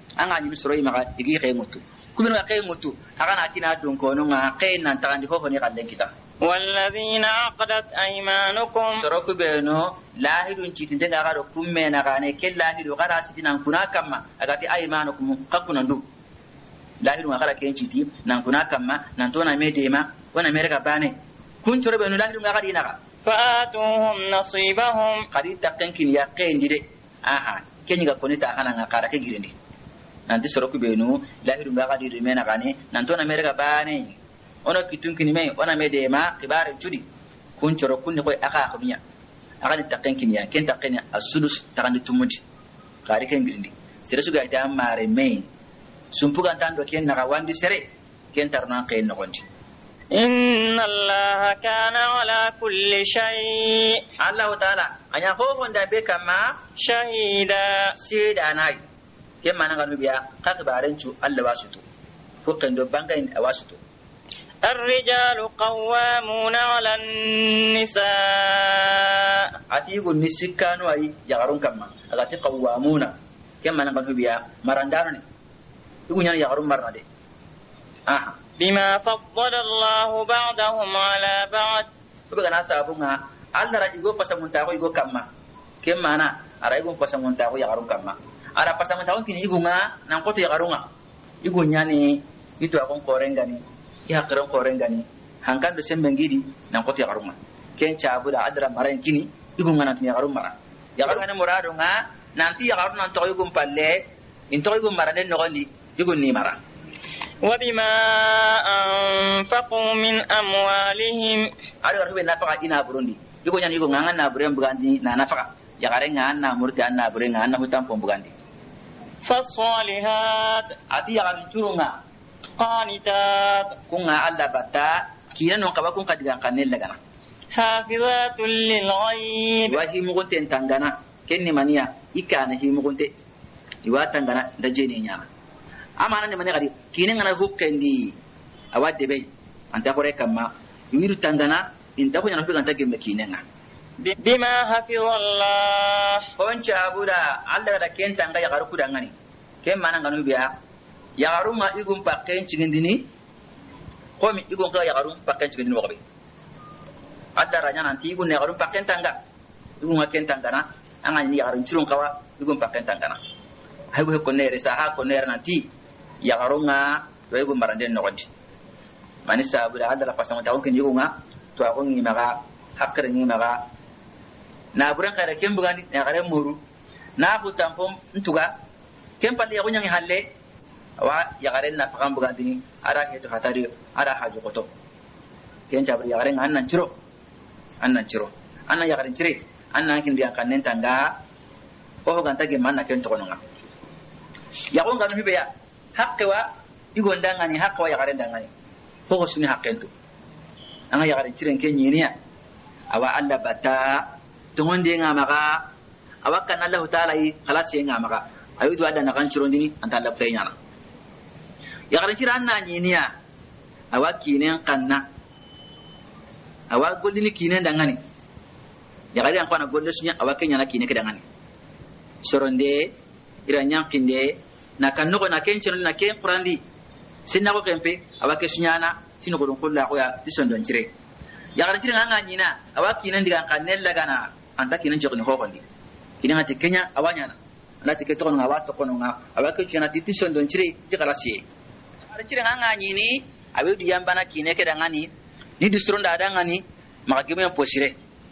anga ni soro imaga igi kay ngutu kumin ga kay ngutu aga na kina don kono nga kay nan tagandi fofo ni kallen kita والذين عقدت أيمانكم سرق بينو لاهدون تيتين دغا غارو كومينا غاني كل لاهدو غارا سيتنا كنا كما اغاتي أيمانكم قكنا ندو لاهدون غارا كين تيتي نان كنا كما نان تونا ميديما وانا ميرغا باني كون ترو بينو لاهدون غارا دينا فآتوهم نصيبهم قد تقنكين يا قين دي اها كينيغا كونيتا خانا غارا كيغيرندي نان دي سرق بينو لاهدون غارا دي ريمينا غاني نان تونا ميرغا باني ono kitunkini me ona mede ma kibare judi kun choro kunni koy aka khamiya aga ni takenkin ya ken takenya asulus takandi tumundi kari ken girindi sere suga ita mare me sumpuga tando ken na wandi sere ken tarna ken no gondi inna allaha kana ala kulli shay allah taala anya ho honda be kama shahida sida nai ken mananga no biya ka kibaren chu allah wasuto fukendo bangain awasuto الرجال قوامون على النساء atigo nisikano ay yagarun kamma agati qawamuna kemma nan gadu biya marandano ni igu nyana yagarun marnade ah bima faddala Allah ba'dahum ala ba'd buga na sabunga alla ra igo pasamunta ko igo kamma kemma na ara igo pasamunta ko yagarun kamma ara pasamunta ko kini igu nga nan ko to yagarunga igu nyani itu akon korengani ya karon korengani hankan do sembe ngidi nan ko to yagarunga ken chabuda adra maran kini igu ngana tin yagarun mara yagarun ne murado nga nanti yagarun nan to igu palle in to igu mara ne nogondi igu ni mara وبما أنفقوا من أموالهم ari warbe nafaka ina burundi igu nyan igu nganga na buren bugandi na nafaka yagare ngana murti anna buren ngana hutam pom bugandi فالصالحات ati yagarun turunga قانتات kunga alla batta kina non kaba kun kadigan kanel lagana حافظات للغيب wahi mugunte tangana kenni maniya ikana hi mugunte iwa tangana da jeni nyana amana ne mani gadi kine ngana hukkendi awadde be anta kore kamma yiru tangana inta ko nyana fi ganta gembe kine nga بما حفظ الله on chabuda alla da ken tanga ya garuku dangani ken mana nganu biya ya garuma igum pakken cigindini komi igum ka ya garum pakken cigindini wabe adda ranya nanti igun ne garum pakken tanga igum pakken tangana anga ni garum cirung kawa igum pakken tangana hay bo ko nere sa ha ko nere nanti ya garunga do igum marande no gondi mani sabuda adda la pasama taw ken igunga to agon ni maga hakkere ni maga na buran kare ken bugandi ne gare muru na fu tampom ntuga ken palle ya gunya halle wa ya gare na fakam bugandi ara ke to hatari ara haju koto ken jabri ya gare annan ciro annan ciro annan ya gare cire annan kin biya kanen tanga o ganta ge manna ken to kononga ya gon ganu hibe ya hakwa igon dangani hakwa ya gare dangani ko suni hakento anga ya gare cire ken yiniya awa alla bata tungonde nga maka awakan Allah taala yi khalas ye nga maka ayudu ada na kan cirondini anta Allah tay nyana ya garan cira anna nyiniya awaki ne kanna awa gollini kine dangani ya garan ko na gollo sunya awaki nyana kine ke dangani soronde ira nyankinde na kan no na ken ciron na ken qurandi sinna ko kempe awaki sunyana tinu ko don kullu ko ya tisondon cire ya garan cira nga nyina awaki ne digan kanella gana anta kinan jogni hokondi kinan ati kenya awanya na ati keto nga wato kono nga awake kina titi sondon cire jikalasi ara cire nga nyini abe du yambana kine ke dangani ni distronda dangani makagime posire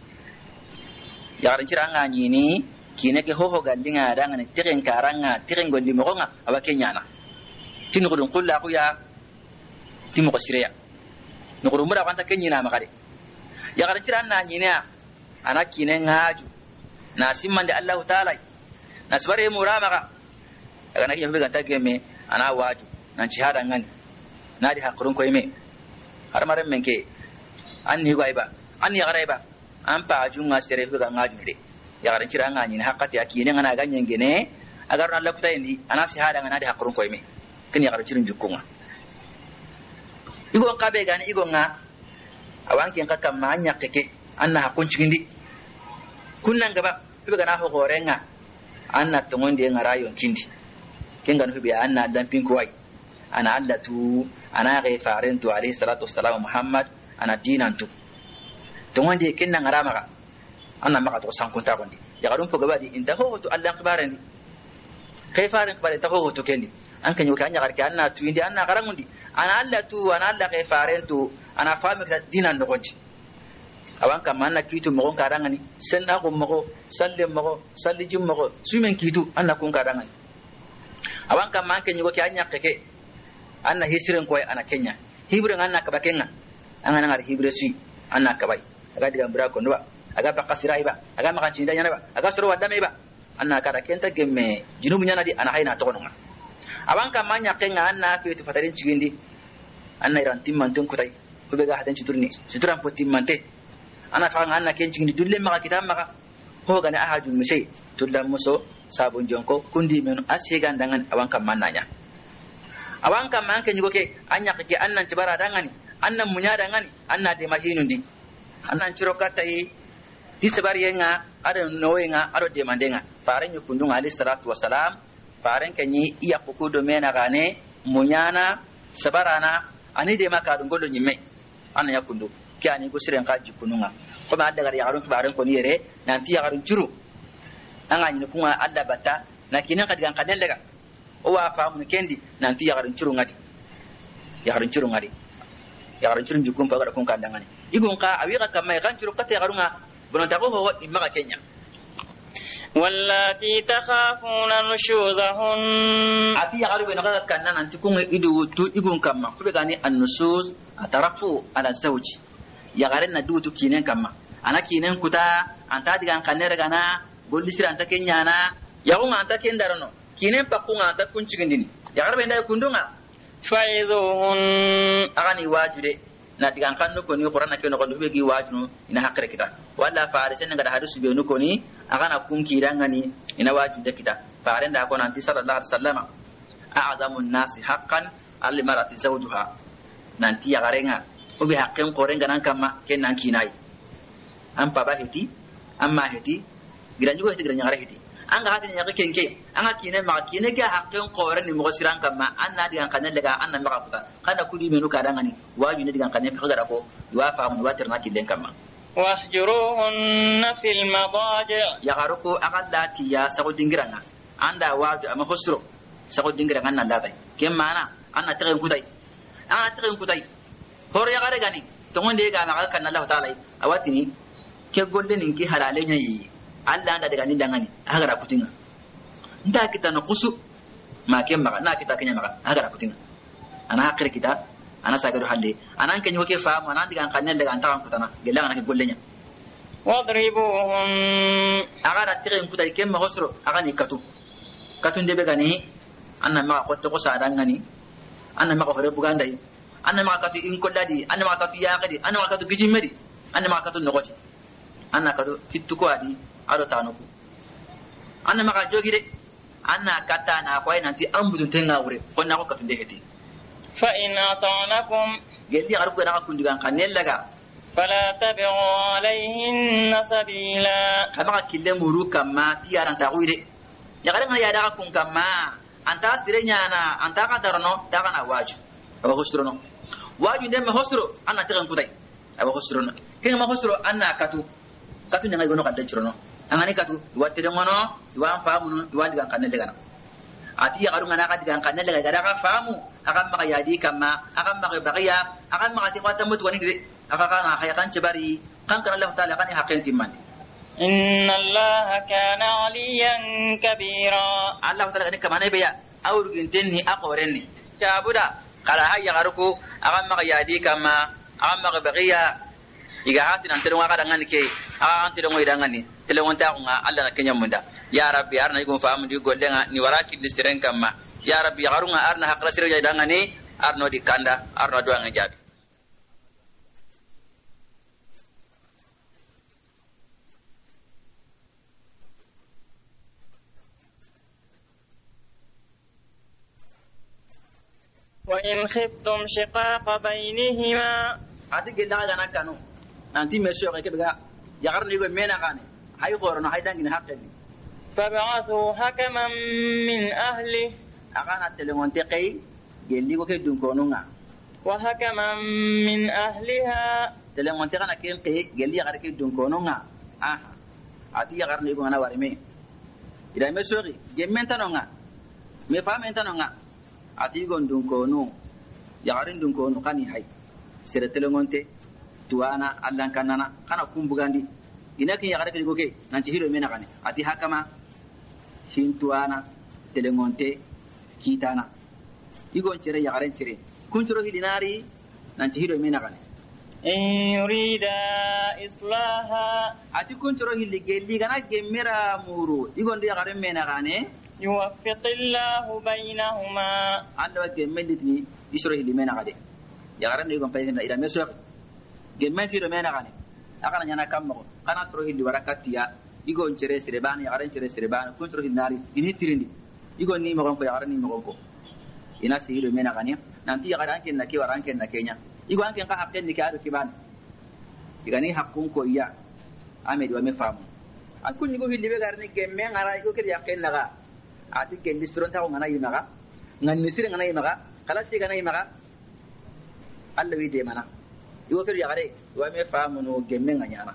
ya ara cire nga nyini kine ke hoho gandinga dangani tiren karanga tiren gondi mo nga awake nyana tinu ko dun kulla ko ya timu ko sire ya no ko mura kwanta kenyina makade ya ara cire nga nyini ana kine ngaju na simman da Allah taala na sabare muramaga daga nake yafi ganta game ana waju nan shahada ngani na di hakurun ko yime har maran menke an ni gaiba an ni garaiba an pa junga sere fi ga ngaju de ya garan cira ngani hakati akine ngana ganyen gene agar na lafta indi ana shahada ngana di hakurun ko yime kin ya garan cirin jukunga igo kabe gani igo nga awanki ngaka manya keke anna hakun cigindi kunnan gaba biga na ho gorenga anna tongonde ngarayon kindi kengan hubi anna dan pin kuwai ana allatu ana ga farentu alayhi salatu wassalam muhammad ana dinantu to wande kenna ngarama ga anna maka to san kunta gondi ya garun ko gabadi inda ho to allah kibarani kai farin bare ta ho to kendi an kan yuka anya garke anna tu indi anna garangundi ana allatu ana allah kai farentu ana fami ka dinan no gondi awan kam manna kitu mo gon karangani senna ko mo sallim mo salli jum mo sumen kitu anna kun karangani awan kam man kenyo ke anya keke anna hisiren koy ana kenya hibre anna ka bakenga anga ngar hibre si anna ka bay aga diga mbra ko nwa aga ba kasira iba aga makan cinda nyana ba aga soro wadda me ba anna ka da kenta gemme junubu nyana di ana hayna to kononga awan kam manya kenga anna fi to fatarin cigindi anna iran timman tun kutai ko be ga hadan citurni cituran po timmante ana fa anna ken cigindi dulle maka kitam maka ho gane ahajul misay tullam muso sabun jonko kundi men asiga dangan awan kam mananya awan kam man ken yugo-ke anya ke annan tibara dangani annan munya dangani anna de mahinundi annan ciro katai disabari yenga ada noyenga ado de mandenga faren yukundunga alayhi salatu wassalam faren kenyi iya kukudo mena gane munyana sabarana ani de maka dungolo nyimme anna yakundu kyani go siren ka jikununga ko ma daga ya garun faren ko niere nanti ya garun curu anga ni kuma Allah bata na kinan kadigan kanen daga o wa famu kendi nanti ya garin curu ngadi ya garin curu ngadi ya garin curu jukum pa ga kun kan dangane igun ka awi ka kamai kan curu kata ya garunga bonon ta ko ho imma ka kenya wallati takhafuna nushuzahun ati ya garu be naga kan nan nanti kun idu tu igun kamma ko be gani an-nusuz atarafu ala zawji ya garin na dutu kinen kamma ana kinen kuta anta digan kanere gana golli sira anta kenya na yagunga anta kendarano kinen pakunga anta kuncigindini yagarbe nday kundunga faizuhun agani wajude na digan kanno ko ni qur'ana ke no ko begi wajunu ina hakre kita walla farisen ngada hadisu be no ko ni agana kunki dangani ina wajude kita faren da ko nanti sallallahu alaihi wasallam a'zamun nasi haqqan al marati zawjuha nanti yagarenga obi haqqen qorenga nan kamma kenan kinai am paba heti amma heti gidan yugo heti gidan yagare heti anga hati nyaka kenke anga kine ma kine ga hakken qore ni mo siran kamma anna digan kanen daga anna maka futa kana kudi menu kadanga ni waju ne digan kanen fi gara ko wa fa mun watir na kilen kamma wahjuruhunna fil madaji ya garuko akalla ti ya sago dingiranga anda waju ama hosro sago dingiranga nan dai ken mana anna tren kutai anna tren kutai hor ya gare gani to ngonde ga maka kan Allah taala awatini ke golle ninki halale nyi Allah anda daga nin dangani agara kutinga nda kita no kusu ma kem maka na kita kenya maka agara kutinga ana hakir kita ana sagado halle anan kenyo ke faamu anan diga kanel daga antawan kutana gelanga ke gollenya wadribuhum agara tirin kutai kem ma hosro agani katu katun debe gani anna ma qotto ko sadangani anna ma ko hore bugandai anna ma katu in kolladi anna ma katu yaqadi anna ma katu gijimedi anna ma katu nogoti anna katu kittu ko adi ado tanuku anna maka jogide anna kata na kwai nanti ambudun tenga wure konna ko katunde heti fa in ata'nakum gelli arbu na kun digan kanellaga fala tabi'u alayhin sabila kama kille muru kamma tiyaran ta uide ya garan ya daga kun kamma anta asirenya na anta ka darno daga na waju aba hostrono waju ndem hostro anna tiran kutai aba hostrono kinga ma hostro anna katu katu nyanga gono kadda cirono angani katu watte de ngono wa faamu wa digan kanne de gana ati ya garu ngana ka digan kanne de ga ka faamu akam ma yadi kama akam ma baqiya akam ma ti kwata mutu wani gide aka kana hay kan cibari kan kan Allah taala kan haqqin timman inna Allah kana aliyan kabira Allah taala kan kamane beya awrugin tenni aqorenni cabuda kala hay ya garuko akam ma yadi kama akam ma baqiya iga hatin an tedon ga dangan ke a an tedon ga dangan ni telewon ta ko Allah na kenya munda ya rabbi arna igon faamu di gollenga ni waraki distiren kamma ya rabbi garunga arna hakra sire ja dangan ni arno di kanda arno do nga jabi wa in khiftum shiqaqa bainihima ati gella ga nakano nanti mesho ke bega yagar ni go mena gane hay goro no hay dangini haqqi fab'athu hakaman min ahli agana telemonte kai gelli ko ke dun konunga wa hakaman min ahliha telemonte kana ken kai gelli gar ke dun konunga ah ati ya garni ko na warime ida me sori gemmen tanonga me famen tanonga ati gon dun konu ya garin dun konu kani hay sere telemonte tuana allan kanana kana kumbugandi ina kin ya gar ke goke nanti hiro mena kane ati hakama hin tuana telemonte kitana igon cere ya garen cere kunturo hidinari nanti hiro mena kane in yurida islaha ati kunturo hilli gelli gana gemmera muru igon ya garen mena kane yuwaffiqillahu bainahuma anda wa gemmellitni isro hilli mena kade ya garen igon payna ida meso gemmen hiro mena kane akana nyana kammo kana soro hilli warakatiya igon cere sere ban ya garen cere sere ban kunturo hinari ini tirindi igon ni mo gon ko ya garen ni mo gon ko ina sihido mena kane nanti ya garen ken nake waran ken nakenya igon ken ka hakken ni ka do kiban igani hakkun ko iya amedi wa me famu akun ni go hilli be garni gemme ngara igo kedi yakken naga ati ken distron ta ngana yimaga ngan nisire ngana yimaga kala si ngana yimaga alla wi de mana igo kedi yakare wa me famu no gemme nganyana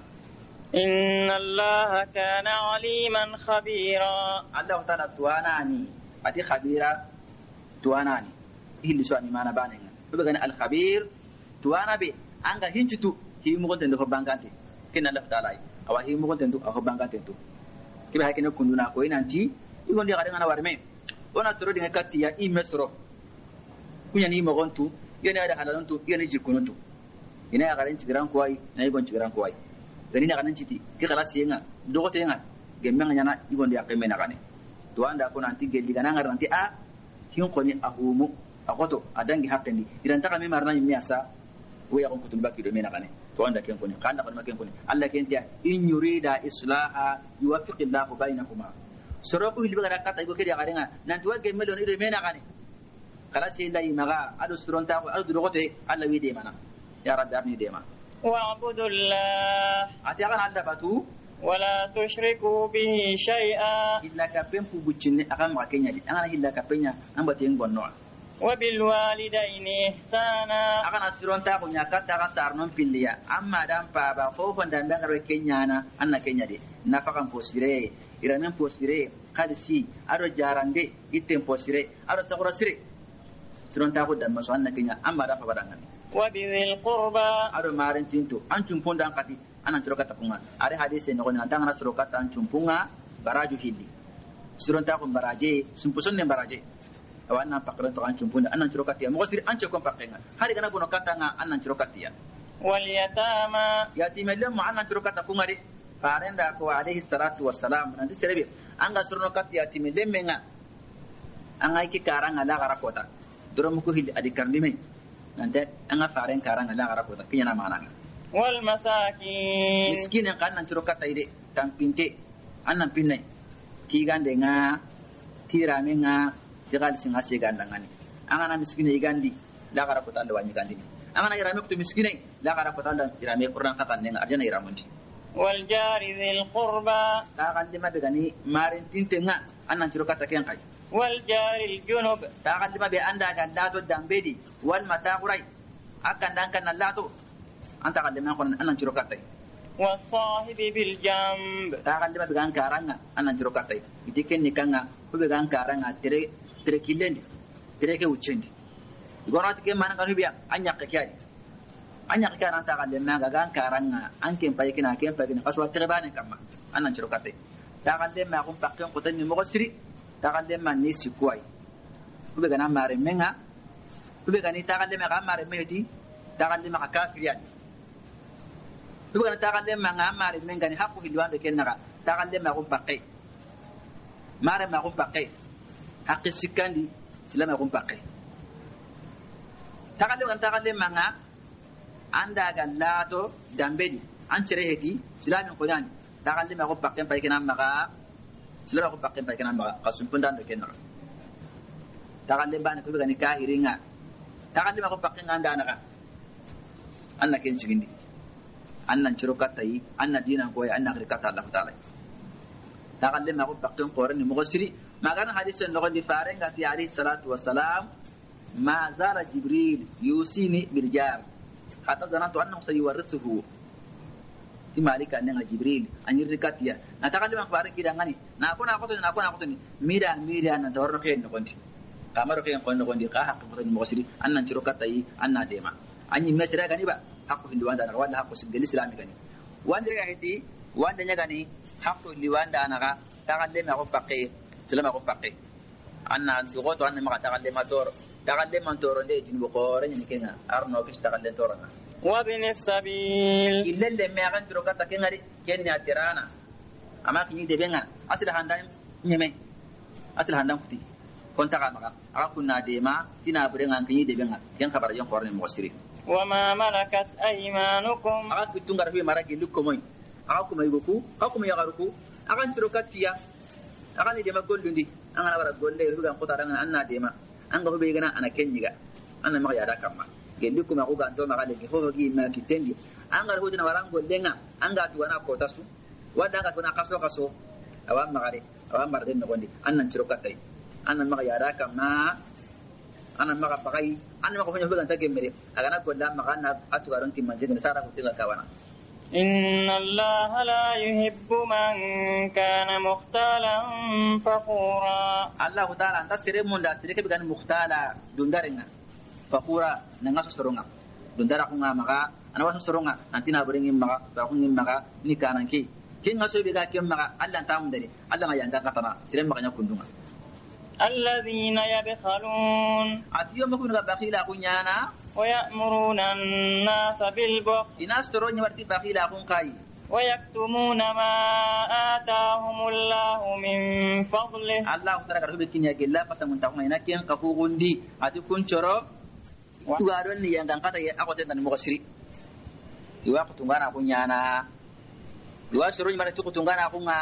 inna allaha kana aliman khabira allah ta'ala tuanani ati khabira tuanani hilli so ani mana banenga to gani al khabir tuana be anga hinchitu hi mo gonten ko bangante ken allah ta'ala awa hi mo gonten ko bangante to kibe hakene kunduna ko inanti igon di gadanga na warme ona soro dinga katiya i mesro kunya ni mo gontu yene ada halalontu yene jikununtu ina ya garan cigiran ko ai na igon cigiran ko ai gani na kanan citi ki kala siyenga dogote nga gemme nga nyana igon di akeme na kane to anda ko nanti gelli kana ngar nanti a kin ko ni ahumu akoto adangi hakkendi idan taka me marna mi asa wo ya ko kutul bakki do me na kane to anda ken ko ni kana ko ma ken ko ni alla ken tiya in yurida islaha yuwaffiqillahu bainakuma soro ko hilbe gara kata igo kedi garenga nanti wa gemme do ni do me na kane kala si dai maga ado suronta ko ado dogote alla wi de mana ya rabbi abni de ma واعبدوا الله أتيغان الله باتو ولا تشركوا به شيئا إلا كبين فوبوتشين أغام مكينيا دي أنا إلا كبينيا أم باتين بونوا وبالوالدين إحسانا أغان أسيرون تاكو نياكات تاغا سارنون فيليا أما دام بابا فوفن دام بانغرو كينيانا أنا كينيا دي نفقان بوسيري إرامين بوسيري قادسي أرو جاران دي إتين بوسيري أرو سغورا سيري سيرون تاكو دام مسو أنا كينيا أما دام بابا وبذي القربى ado maren tinto an cumponda an kati anan ciro kata kunga are hadise no gona tangana ciro kata an cumpunga baraju hilli siron ta ko baraje sumpuson ne baraje awana pakran to an cumpunda anan ciro kati mo sir an ciro kon pakenga hari kana bono kata nga anan ciro kati ya wal yatama yatimel mo anan ciro kata kunga de parenda ko alayhi salatu wassalam nan disrebe anga surno kati yatimel menga angai ki karanga la gara kota dorom ko hilli adi karlime nanti anga faren karanga la gara kota kinyana mananga wal masakin miskin yang kan nancuro kata ide tan pinte annan pinne tigande nga tirame nga tigal singa segandangani angana miskin igandi la gara kota ndo wanyi gandi angana irame ko miskin la gara kota ndo irame qur'an kata nenga arjana iramundi wal jari dhil qurba ka gandi mabe gani marin tinte nga annan curo kata ken kai wal jari al junub ta gandi mabe anda gandato dambedi wal mataqurai akan dankan allato anta kan demen kon anan ciro katay wasahibi bil jamb ta kan demen gan karanga anan ciro katay itiken ni kanga ko be gan karanga tere tere kilendi tere ke uchendi gorat ke man kan biya anya ka kyai anya ka kan anta kan demen gan karanga anke pay kina ke pay kina kaswa tere bane kamma anan ciro katay ta kan demen ko pakken ko tan ni mo siri ta kan demen ni sikuai ko be gan amare menga ko be gan ta kan demen ga amare mehdi ta kan demen ka kafiriya bukan takande manga mari mengani hakku hilwande kennaga takande ma ko pakke mare ma ko pakke hakki sikandi silama ko pakke takande kan takande manga anda gallato dambedi an cere heti silama ko nyani takande ma ko pakke pay kenam maga silama ko pakke pay kenam maga kasum pundande kennaga takande bane ko begani kahiringa takande ma ko pakke nganda naga anna ken cigindi annan ciro katai anna dinan ko ya anna kata Allah taala ta kalle ma ko bakken qoran ni mo siri ما كان حديث نقول فارن قال عليه الصلاة والسلام ما زال جبريل يوصيني بالجار حتى ظننت أنه سيورثه تمالك أن جبريل أن يركاتيا نتكلم عن فارن كده غني نكون أقول نكون أقول ميرا ميرا نتورن خير نقول كما ركين نقول نقول كا حق بدن مغسري أن نشركتاي أن ديما أن يمسرا غني با حق في الوان دانا ولا حق سجل الإسلامي غني وان دري هيتي وان دنيا غني حق اللوان دانا غا تغلم أقول فقيه سلام أقول فقيه أن جوتو أن ما تغلم تور تغلم تور ده جنب قارن يمكنها أرنو كيش تغلم تورنا وابن السبيل إلا اللي ما كان شركتا كنغري كنيا ترانا أما كني دبنا أصل هندام نيمه أصل هندام كتي كنت كما أكون ديما تنا برينغان كني دبنا كن خبر يوم قارن مغسري وما ملكت أيمانكم أكاد بتونغر في مراكي لكموي أكاد ما يبكو أكاد ما يغرقو أكاد شركتيا أكاد ديما كل دندي أنا برا قول لي يروح قطارنا أنا ديما أنا هو بيجنا أنا كنيجا أنا ما يدا كما gendiko ma kuga ntoma kale ki hoho gi ma kitendi anga ho dina warango lenga anga tuwana ko tasu wanda anga tuna kaso kaso awan magare awan marden no gondi annan ciro katai annan maga yara kama annan maga pagai annan maga fanyo bugan tage mere agana ko da maga na atu garon timman jigin sara ko tinga kawana إن الله لا يحب من كان مختالا فخورا الله تعالى أنت سيرم من داس سيرك بكان مختالا دندارنا فخورا نعاس سرونga dundara ko ngamaga ana wasu sirunga antina buringin maga ba kun ngin maga ni kananki kin ngaso be ga kin maga Allah ta mun dare Allah ma yanda katana siren maga nyakundunga الذين يبخلون atiyo makun ga bakhila kunyana ويأمرون الناس بالبخل inas toronya warti bakhila kun kai ويكتمون ما آتاهم الله من فضله Allah utara garbe kinya gella pasamun ta kuma ina kin ka ku gundi ati kun choro tugaron ni yang kata ya aku tenan mo kasiri iwa kutungana kunyana iwa suru mara tu kutungana kunga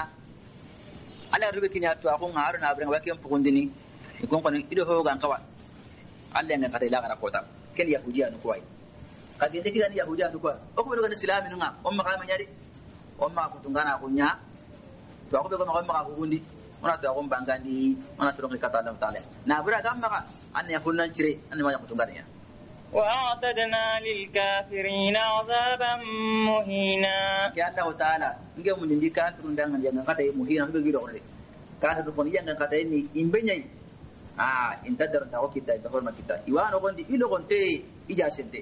ala rube kinya tu aku ngaru na breng wakem pukundini ikon kon ido ho gan kawa alla nga kata ila kana kota ken yahudiya no kwai kadinde kidan yahudiya no kwa o ko no islamin nga o ma kama nyadi o ma kutungana kunya to aku be ko ma ma kundi ona to ako bangandi ona suru kata Allah taala na bura gamma an yakunan cire an ma kutungana ya وأعتدنا للكافرين عذابا مهينا يا الله تعالى nge mun ndi kafirun dan ngan kata muhina be gido ore kana do foni yang kata ini imbenyai ah intadar ta okita ta horma kita iwano gondi ilo gonte ijasente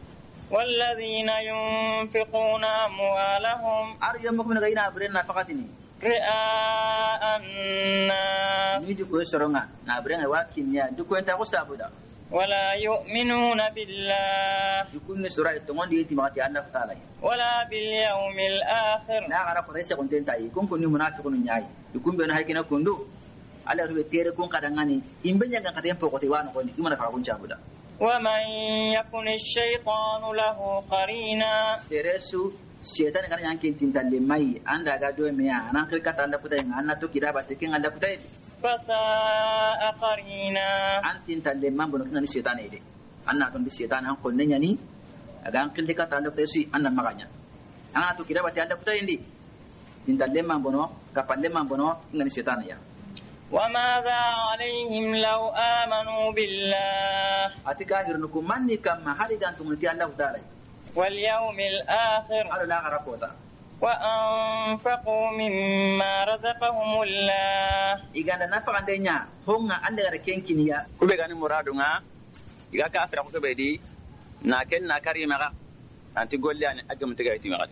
والذين ينفقون أموالهم أرجمكم من غينا برنا فقطني رئاء الناس نيجي كويسرنا نابرنا واكينيا دكو انت غصابودا ولا يؤمنون بالله يكون سورة التمون دي تماتي الله تعالى ولا باليوم الآخر لا أعرف ليس كنت أنت يكون كوني منافقون نياي يكون بين هاي كنا كندو على ربي تيري كون كدانغاني إن بنيا كان كتير فوق تيوان كوني كم نفعون شابودا ومن يكن الشيطان له قرينا سيرسو شيطان كان يانكين تنتالي ماي anda gado mea anankil kata anda putai anna to kira batikin anda putai فساء قرينا antin talle mambo kan setan ide anna ton bi setan an ko nenya ni aga an kille kata anda pesi anna maganya anna to kira bati anda putai ndi tin talle mambo no kapalle mambo no ngani setan ya وماذا عليهم لو آمنوا بالله atika hirnukum manni kam haridan tumti Allah taala واليوم الآخر ala la garapota وأنفقوا مما رزقهم الله iganda nafa ndenya honga ande gara kenkiniya kube gani muradunga iga ka afira ko be di na ken na karima ga anti golle an agam tiga iti magadi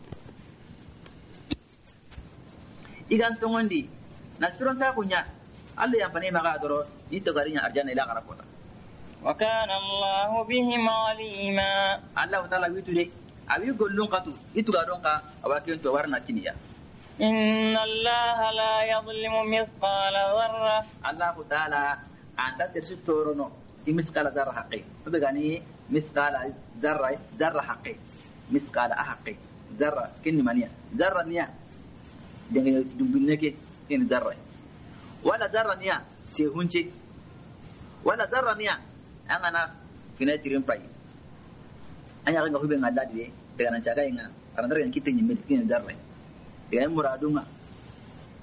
igan tongondi nasron ta kunya alle yang pane maga doro ito garinya arjana ila garapota وكان الله بهم عليما Allah taala witude abi gollun qatu itu garon ka awake to warna kiniya إن الله لا يظلم مثقال ذرة Allah taala anda sirsi torono ti misqala zarra haqqi to begani misqala zarra zarra haqqi misqala haqqi zarra kinni maniya zarra niya denga dumbineke kin zarra wala zarra niya se hunci wala zarra niya angana finatirin pai anya ga hubben Allah de daga nan caga inga karandar yan kitin yimme kin zarra ya muradunga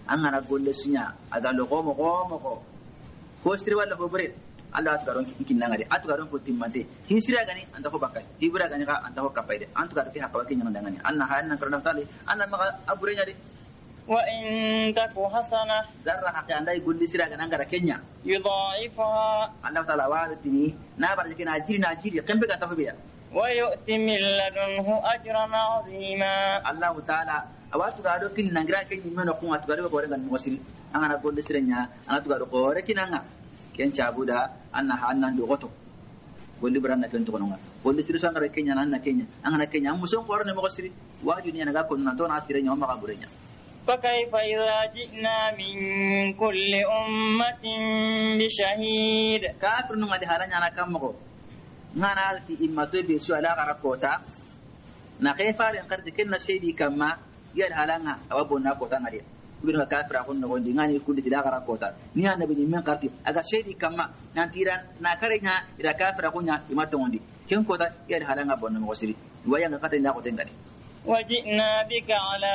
angana golle sunya aga logo mo mo ko ko siri wala ko bere Allah atu garon kinna ngade atu garon ko timmante hisira gani anta ko bakay hibura gani ka anta ko kapayde antu gar fi hakwa kinya ndangani anna hanna karna tali anna ma aburenya de wa in taku hasana zarra hakka andai golli sira gani ngara kenya yudha'ifaha Allah taala waatini na bar kina ajiri na ajiri kambe ka tafiya wa yu'ti min ladunhu ajran 'azima Allah taala awatu gado kinna ngira kenyi meno ko atu gado ko regan mosiri angana golli sirenya anatu gado ko rekinanga ken cabuda anna hanna ndo goto golli branna ken to kononga golli siri sangara kenya nanna kenya angana kenya muson ko orne mo siri waju ni naga ko nan to na sire nyoma ka burenya فكيف إذا جئنا من كل أمة بشهيد كافر نما دي حالanya na kammo ngana alti immato be su ala garakota na kayfar en karti kenna shedi kamma yal halanga awabonna kota ngade kubira kafira kun no gondi ngani kundi dida garakota ni annabi ni men karti aga shedi kamma nan tiran na karenya ida kafira kunya imato ngondi ken kota yal halanga bonno mo siri waya ngata nda ko tengani وجئنا بك على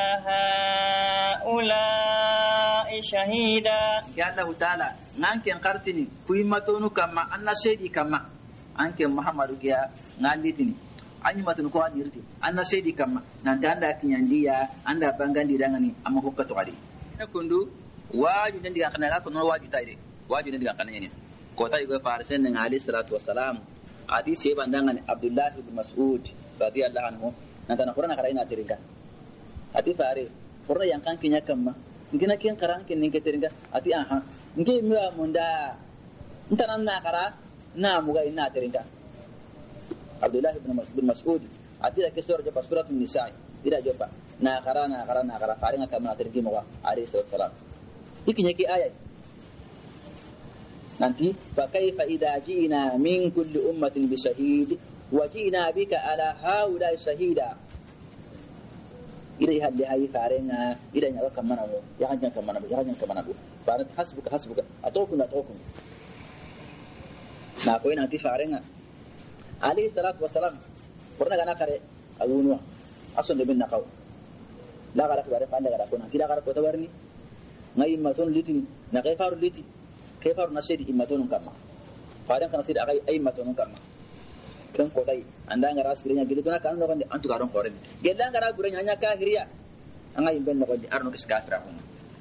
هؤلاء شهيدا يا الله تعالى نانكن قرتني كويماتونو كما أن سيدي كما أنك محمد كيا نالتني أني ما تنقوا ديرتي أن سيدي كما ناندا كيانديا أندا بانغاندي دangani أما هوكتو علي نكندو واجو ندي كنا كنا واجو تايدي واجو ندي كنا يعني كوتا يقول فارسين نعم عليه الصلاة والسلام عادي سيبان دangani عبد الله بن مسعود رضي الله عنه nanta na qur'ana qaraina teringa ati fare qur'ana yang kan kinya kamma ngina ken qaran ken ninge teringa ati aha nge miwa munda ntanan na qara na muga ina teringa Abdullah ibn Mas'ud ati la ke sura jaba suratul nisa ida jopa na qara na qara na qara fare ngata na teringi muga alayhi salam ikinya ki ayat nanti fa kaifa idza ji'na min kulli ummatin bi shahid وجئنا بك على هؤلاء شهيدا إلى هذه هاي فارنا إلى أن يركب منه يعجن كمنه يعجن كمنه فارنت حسبك حسبك أتوكل أتوكل ما كوينا أنت فارنا عليه الصلاة والسلام قرنا كنا كره أقولوا أصلا بيننا قو لا غلط بارك فاند غلط كنا كلا غلط كتبرني ناي إمتون لتي نكيفار لتي كيفار نسيد إمتون كما فارن كنا نسيد أي أي إمتون كما kan kotai anda ngara sirenya gitu kana kan lokon antu garon koren gella ngara burenya nya kahiriya anga imben lokon arno kis kafira kun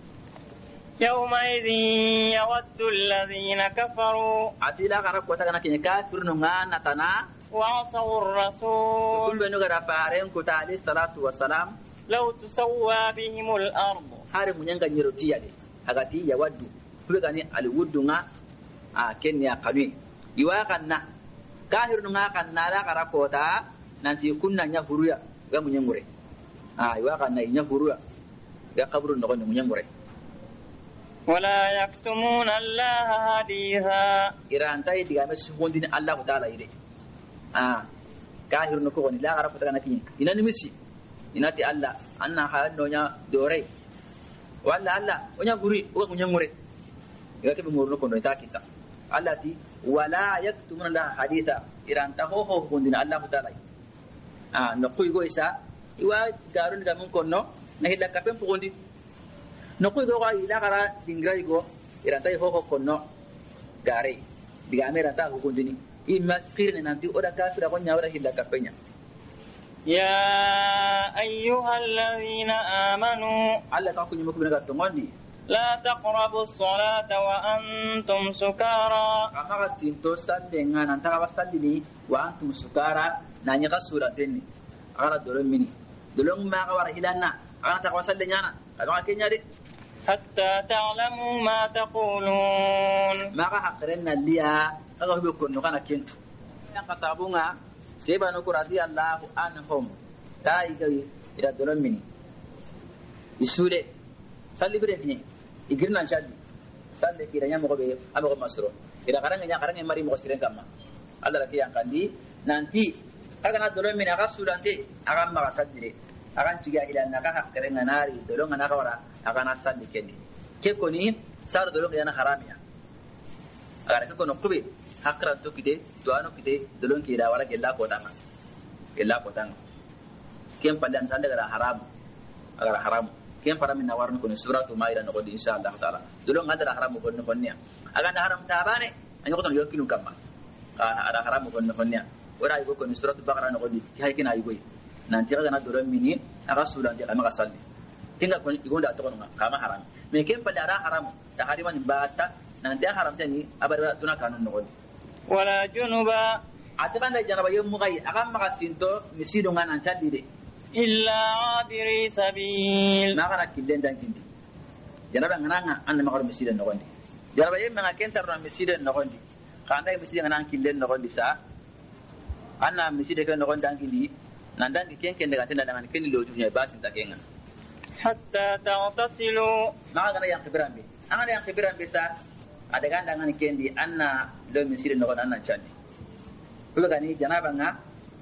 yawma idhin yawaddu alladhina kafaru atila ngara kota kana kinya kafir no ngana tana wa asawur rasul kullu no gara faren ko ta alayhi salatu wassalam law tusawwa bihimul ard hare munyanga nyirotiya de agati yawaddu kullu gani alwudunga a kenya kanwi iwa kanna kahir nunga kan nala karakota nanti kunna nya huruya ga munyangure ah iwa kan na nya huruya ga kabru no no munyangure wala yaktumuna allaha haditha iranta yi diga mes hondini allah taala ide ah kahir no ko ni la karakota kana kinyi ina ni misi inati allah anna ha no nya dore wala allah onya guri o munyangure ga ke mo no ko no ta kita allati wala yaktumuna la haditha iran ta ho ho gondina allah taala ah no kuy go isa iwa garun ga mun konno na hilla kapen pondi no kuy go ga ila gara dingrai go iran ta ho ho konno gare diga mera ta ho gondini imma skirne nanti oda kafira ko nyawra hilla kapenya ya ayyuhalladhina amanu allah ta kunyu mukubina ga tongondi لا تقربوا الصلاة وأنتم سكارى أخذت تصلي أن ترى وصلي وأنتم سكارى ناني غسورة تني أغرى دولون مني دولون ما غوار إلىنا أنا ترى وصلي أنا أنا كينيا دي حتى تعلموا ما تقولون ما غحقرنا ليها أغرى بكون نغانا كنتو ينقصابونا سيبا نكو رضي الله عنهم تايقوا إلى دولون مني يسودي صلي بريدني igirna chadi salle kira nya mo be amo masro ira karanga nya karanga mari mo siren kama Allah laki yang kandi nanti kaga na dolo mina ga sulante aga ma sadire aga ciga ila na ka hakrenga nari dolo ngana ka wara aga na sadde kendi ke koni sar dolo ngana haramiya aga ka kono kube hakran to kide to ano kide dolo kida wara gella ko tanga gella ko tanga kem pandan sande gara haram aga haram كم فرا من نوار نكون سورة مائدة نقول إن شاء الله تعالى دلون هذا الحرام نقول نقولنيا أكان حرام تابانه أن يقولون يمكن كمان هذا حرام نقول نقولنيا ولا يقولون سورة البقرة نقول هاي كنا يقول nanti kana doro mini aga sulan dia kama kasalli tinga ko igonda to kono kama haram me kem pala ara haram ta hariman bata nanti haram tani abara tuna kanun no wala junuba ataban da janaba yum mugai aga maka tinto misido ngana taddi de illa abiri sabil ma kana killen dan kindi janaba ngana an ma ko misido no gondi janaba yum ma kentar no misido no gondi kanda misido ngana killen no gondi sa anna misido ko no gondi dan kindi nandan di ken ken daga tanda dengan ken lo tunya basin takenga hatta ta'tasilu ma kana yang khibiran bi ana yang khibiran bisa ada kan dengan ken di anna do misire no anna chandi ko gani janaba nga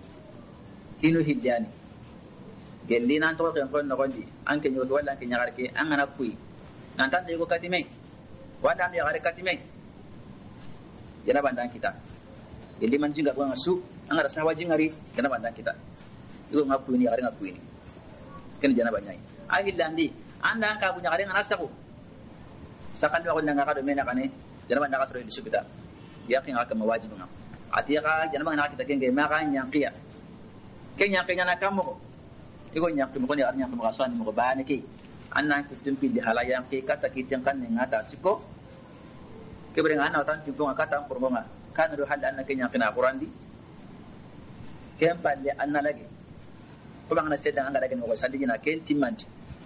kinu hidyani gelli nan to ken kon no gondi an ken yo wala ken nyagar ke an ana kui nan tan de ko katime wanda am yagare katime janaba ndan kita gelli man jinga ko ngasu an ara sawa jingari janaba ndan kita igo ngaku ini are ngaku ini ken janaba nyai ahillandi anda ka bunya are ngana saku sakan wa ngana ka do mena kane janaba ndaka tro disubita yakin aka mawajib ngam atiya janaba ngana kita ken ge ma ka nyanqiya ken nyanqiya na kamo igo nyanqi mo ko ni ar nyanqi mo kasani mo baane ki anna ku tumpi di halaya ki kata ki tan kan ngata siko kebre ngana tan tumpo ngata por mo nga kan do hal anna ken nyanqi na qurandi ken palle anna lagi ko bangana sedda anga daga ko sadi jina ken timmanti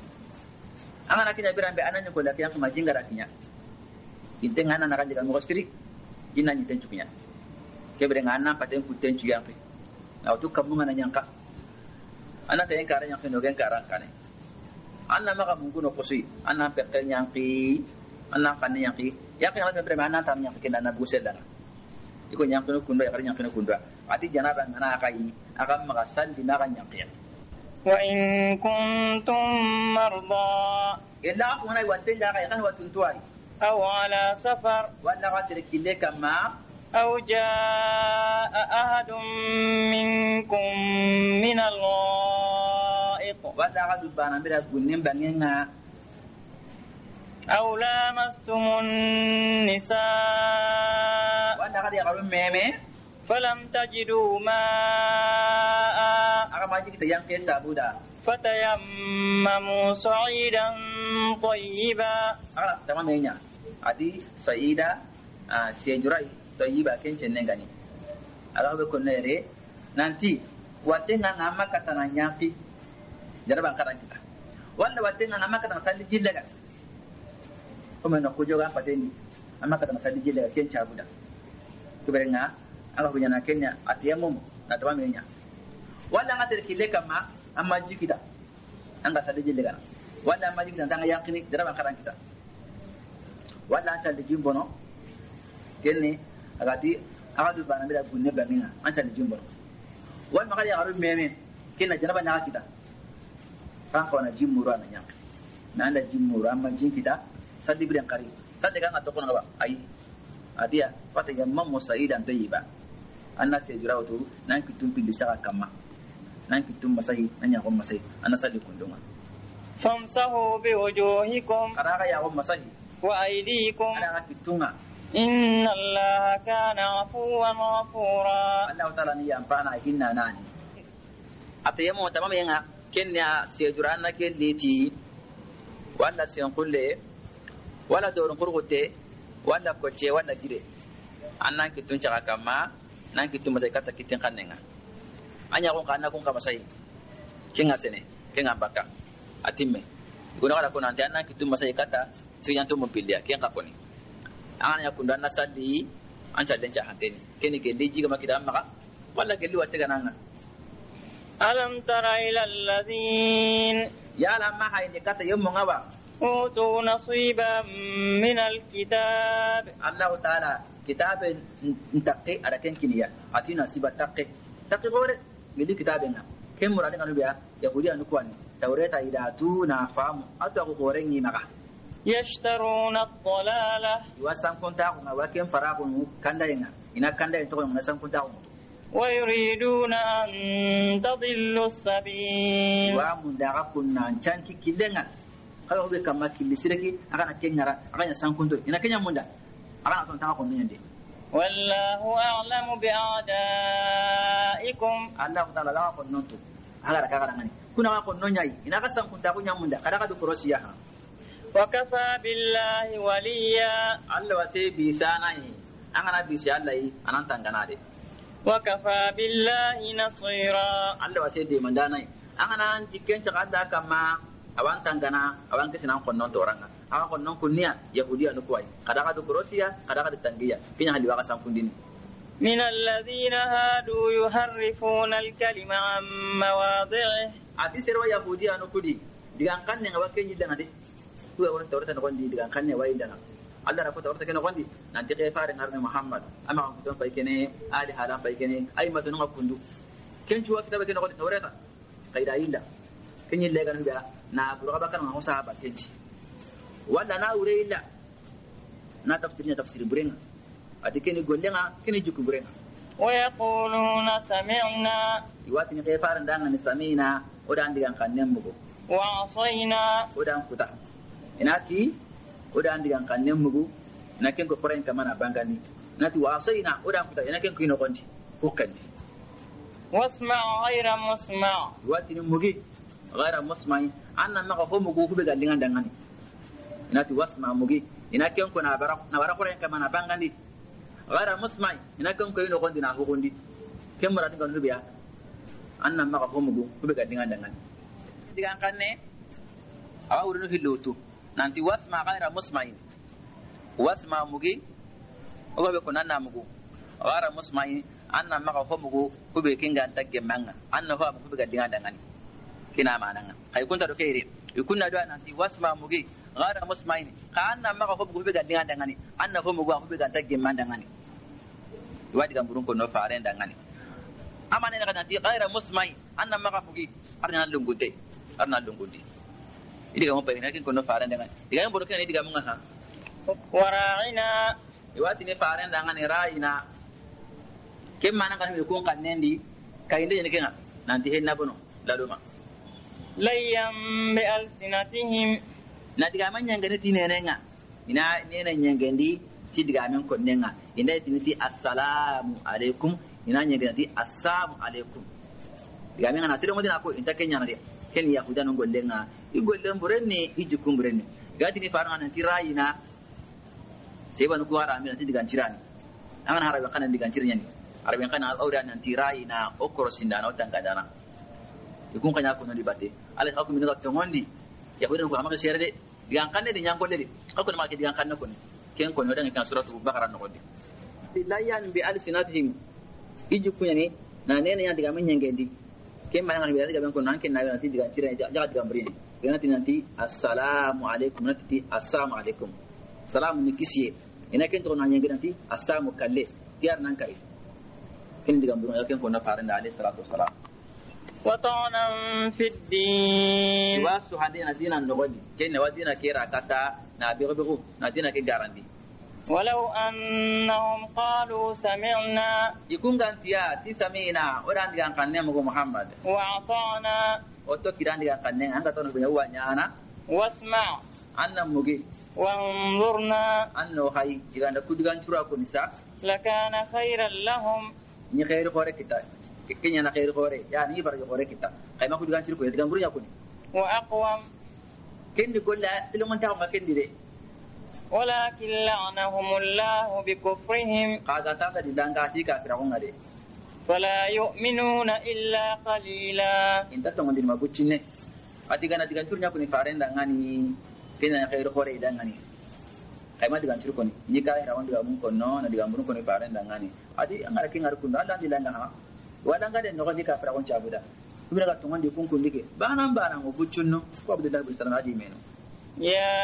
anga nakina birambe anani ko la kiyan ma jinga rakinya inte ngana na kanje ko stri jinna ni tenchu kinya kebre ngana paten ku tenchu yampe na to kam ngana nyanka ana tayen kara nyanka no gen kara kane anna maka mungu no kosi anna pekkel nyanki anna kan nyanki yake ngala bebre mana tam nyanki na bu sedda iko nyanki no kundo ya kara nyanki no kundo ati janaba ngana kai akam maka sandi na kan nyanki وإن كنتم مرضى إلا أخونا يواتين جاغا يخان واتنتواري أو على سفر ولا غاترك إليك ما أو جاء أحد منكم من الغائط ولا غاتو بانا بلا قنين بانينا أو لامستم النساء ولا غاتي يغرون ميمي فلم تجدوا ماء فتيمموا صعيدا طيبا تمام يا ادي صعيدا سيجراي طيبا كنجن ngani ala be konere nanti watenga ngama katana nyafi jaraba karan kita wala watenga ngama katana sali jillaga kuma na kujoga pateni amma katana sali jillaga kencha buda kuberenga ala hunyana kenya atiyamum na tamam yenya wala ngater kile kama amma jikida anga sadi jillaga wala amma jikida tanga yakini jaraba karan kita wala anta de jimbono kenne agati agadu bana bela bunne bamina anta de jimbono wal magari garu meme kenna jaraba na kita ranko na jimmura na nyak na anda jimmura amma jikida sadi bilen kari sadi kan atoko na ba ai adia pata yamma musaidan tayyiba anna sejrawtu nan kitum pindi saka kama nan kitum masahi nanya ko masahi anna sadi kundunga famsahu biwujuhikum karaka ya ko masahi wa aydikum ana kitunga inna allaha kana afuwan ghafura allah taala ni yampana hinna nani atayamo tamama yanga kenya sejurana kelliti wala sen kulle wala dorun kurgote wala koche wala gire annan kitun chaka kama nan kitun masai kata kitin kannenga anya ko kanna kun kama sai kinga sene kinga baka atimme guna kala kun antan nan kitun masai kata siyanto mobilia kinga koni anya kun dan nasadi ancha denja hanteni keni gelli jiga makida maka wala gelli watte gananga alam tara ila alladhin ya lamma hayni kata yumma ngaba أوتوا نصيبا من الكتاب الله تعالى كتاب نتقي على كن كنيا أتينا نصيب تقي تقي غور يدي كتابنا كم مراد كانوا بيا يهودي أنكواني توراة إذا تو نافام أتوا غوريني معه يشترون الضلالة يواسم كنتاهم وكم فراغون كندرنا إن كندر تقول من سام كنتاهم ويريدون أن تضلوا السبيل ومن دعكنا نشانك كلنا kayo be kamma killi sireki akana kenyara akanya sankunto ina kenya munda akana ton ta ko nyande wallahu a'lamu bi'adaikum Allah ta'ala la ko nonto agara kagara ngani kuna ko nonyai ina ka sankunta ko nyamunda kada ka do krosiya ha wa kafa billahi waliya Allah wase bisanai angana bisi Allah yi anan tangana de wa kafa billahi nasira Allah wase de mandanai angana jikken ta kada kama awan tangana awan kisinan konnon toranga awan konnon kunniya yahudiya no koy kada ka do krosiya kada ka do tangiya kinya hali waka sankundini min alladhina hadu yuharrifuna alkalima an mawadhi'i ati serwa yahudiya no kudi digan kanne ngawa kenyi dana de tuwa won tawrata no gondi digan kanne wayi dana Allah ra ko tawrata ken gondi nanti ke faare ngarne Muhammad ama ko ton fay kene ali hala fay kene ay matunu ngakundu ken chuwa kitabe ken gondi tawrata kayda illa kenyi lega no biya na buru ba kan ho sahaba tenji wala na ure illa na tafsirnya tafsir burenga adike ni gollenga kini juku burenga wa yaquluna sami'na iwati ni kefar ndanga ni samina oda ndigan kannen mugo wa asayna oda kuta inati oda ndigan kannen mugo naken ko poren kamana bangani nati wa asayna oda kuta inaken ko ino gondi hokandi wasma' ghayra musma' iwati ni mugi ghayra musma'i anna maka ko mugo ko be gallinga dangani inati wasma mugi inaken ko na bara na bara poren kamana bangani غير مسمع هناكم كاينو غوندي نا غوندي كم مرات غندو بيا ان ما قومغو بيغا ديغان دغان ديغان كانني اوا ورنو في لوتو نانتي واسمع غير مسمع واسمع مغي او بكو نانا مغو غير مسمع ان ما قومغو بيغا كينغان تاغي مانغا ان هو بيغا ديغان دغان كنا مانغا كاي كنت دو كيري يكون دو نانتي واسمع مغي غير مسمع كان ما قومغو بيغا ديغان دغان ان هو مغو بيغا تاغي مان دغان wadi gam burun ko no faare ndangani amane na kanati ghaira musmai anna maka fugi arna lungunde arna lungundi idiga mo pere kin ko no faare ndangani diga mo ken idiga mo ngaha wara'ina iwati ne faare ndangani ra'ina kem mana kan ko kan nendi kayinde ne kenga nanti henna bono laduma layyam bi alsinatihim na diga man nyangane tinenenga ina nena nyangendi ti diga men ko nenga inda tiniti assalamu alaikum ina nyangati assalamu alaikum diga men na tire modina ko inta kenya na de ken ya hudan gollenga i gollen burenni i jukum burenni gati ni farana nan tirayina seba no ko ara men ti diga tirani amana harabe kana diga tirnyani arabe kana awra nan tirayina o korosinda na otanga dana ikun kanya ko no dibate ala ka ko min ga tongondi ya hudan ko amaka shere de diga kanne de nyangolle de ko ma ke diga kanne ko ni ken ko no dan kan suratu bakara no godde billayan bi alsinatihim ijukunya ni na nene ya diga men nyangendi ken ma ngani diga ben ko nan ken na nanti diga tira jaga diga mbri ni nanti nanti assalamu alaikum nanti assalamu alaikum salamu ni kisiye ina ken to na nyangendi nanti assalamu kalle tiar nan kai ken diga mbru ken ko na faranda alayhi salatu wassalam wa ta'ana fi din wa suhadina dinan no goddi ken wa dina kera kata na bigo bigo na dina ke garandi ولو أنهم قالوا سمعنا يكون gantia ti samina oran digan kanne mo Muhammad وأطعنا otto kiran digan kanne anga tono bunya wanyana واسمع anna mugi وانظرنا anno hay digan da kudigan tura ko nisa لكان خيرا لهم ni khair khore kita kenya na khair khore ya ni bar khore kita kay ma kudigan tir ko digan burunya ko ni وأقوم kendi golla ilmun ta ma kendi de ولكن لعنهم الله بكفرهم kaga ta di danga ti ka fira ngade فلا يؤمنون إلا قليلا inta to ngandi ma buccinne ati gana digan turnya ko ni farenda ngani kenya khair khore dangani kay ma digan tur ko ni ni ka ra wanda mun ko no na digan mun ko ni farenda ngani ati angara kin ar kun anda dilanga ha wala ngade no ko dika fira on chabuda kubira ka to ngandi kun kun dike banan banan o buccinno ko abdullah bin salam adi meno يا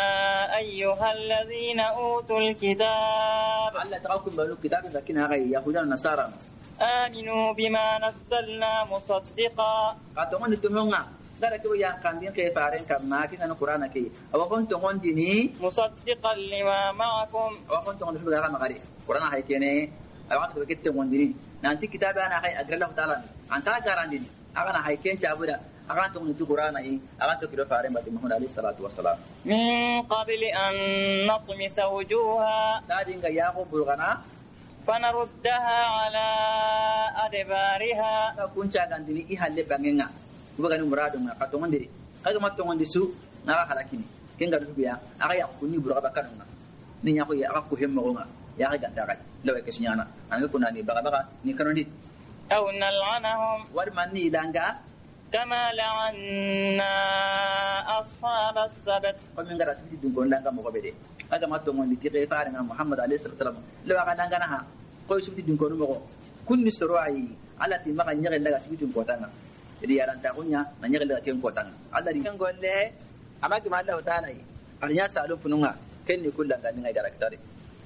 أيها الذين أوتوا الكتاب الله تقولكم بلو كتاب لكن هاي يهودا النصارى آمنوا بما نزلنا مصدقا قاتمون تمونا دara ko yang kandin ke faren kam ma ki kan qur'ana ke awa kon to ngon dini مصدقا لما معكم awa kon to ngon su gara magari qur'ana hay kene awa ko ke to ngon dini nanti kitab ana hay agrallahu ta'ala anta garandini agana hay ken chabuda akan to ni tu qur'ana yi akan to kido fare mati muhammad alayhi salatu wassalam min qabli an natmisa wujuha ta dinga ya ko burgana fanaruddaha ala adbariha ka kunca gandini i halle bangenga buga ni muradu ma ka to ngondiri kaga matto ngondi su na halakini kenga du biya aga ya kunni burga bakanunga ni nya ko ya aga ko hemmo nga ya ga ganda ga lawe ke sinyana an ko nani baga baga ni kanondi aw nal'anahum war manni ilanga kama la'anna ashab as-sabt ko min gara sidi dum gonda ngam ko bede aga matto ngondi ti re faare ngam muhammad alayhi salatu wasallam lawa ga danga na ha ko sidi dum ko mo kunni soro ay ala ti maka nyere daga sidi dum ko tanga idi yaran ta kunya na nyere daga ken ko tanga alla di kan golle amaki ma Allah ta'ala yi arnya salu fununga kenni kullan ga ninga dara kitare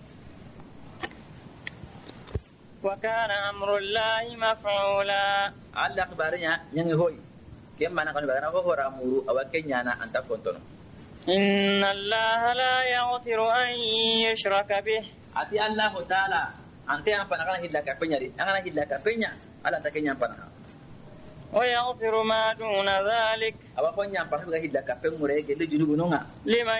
وكان أمر الله مفعولا الله أخبارنا ينهي هوي كم ما نقول بأنا هو رامورو أو كنيانا أنت كنتم إن الله لا يغفر أن يشرك به أتي الله تعالى أنت أنا فنقنا هلا كفنيا دي أنا هلا كفنيا على تكنيا فنها ويغفر ما دون ذلك أو كنيا فنقنا هلا كفن مريك اللي جنوبنا لمن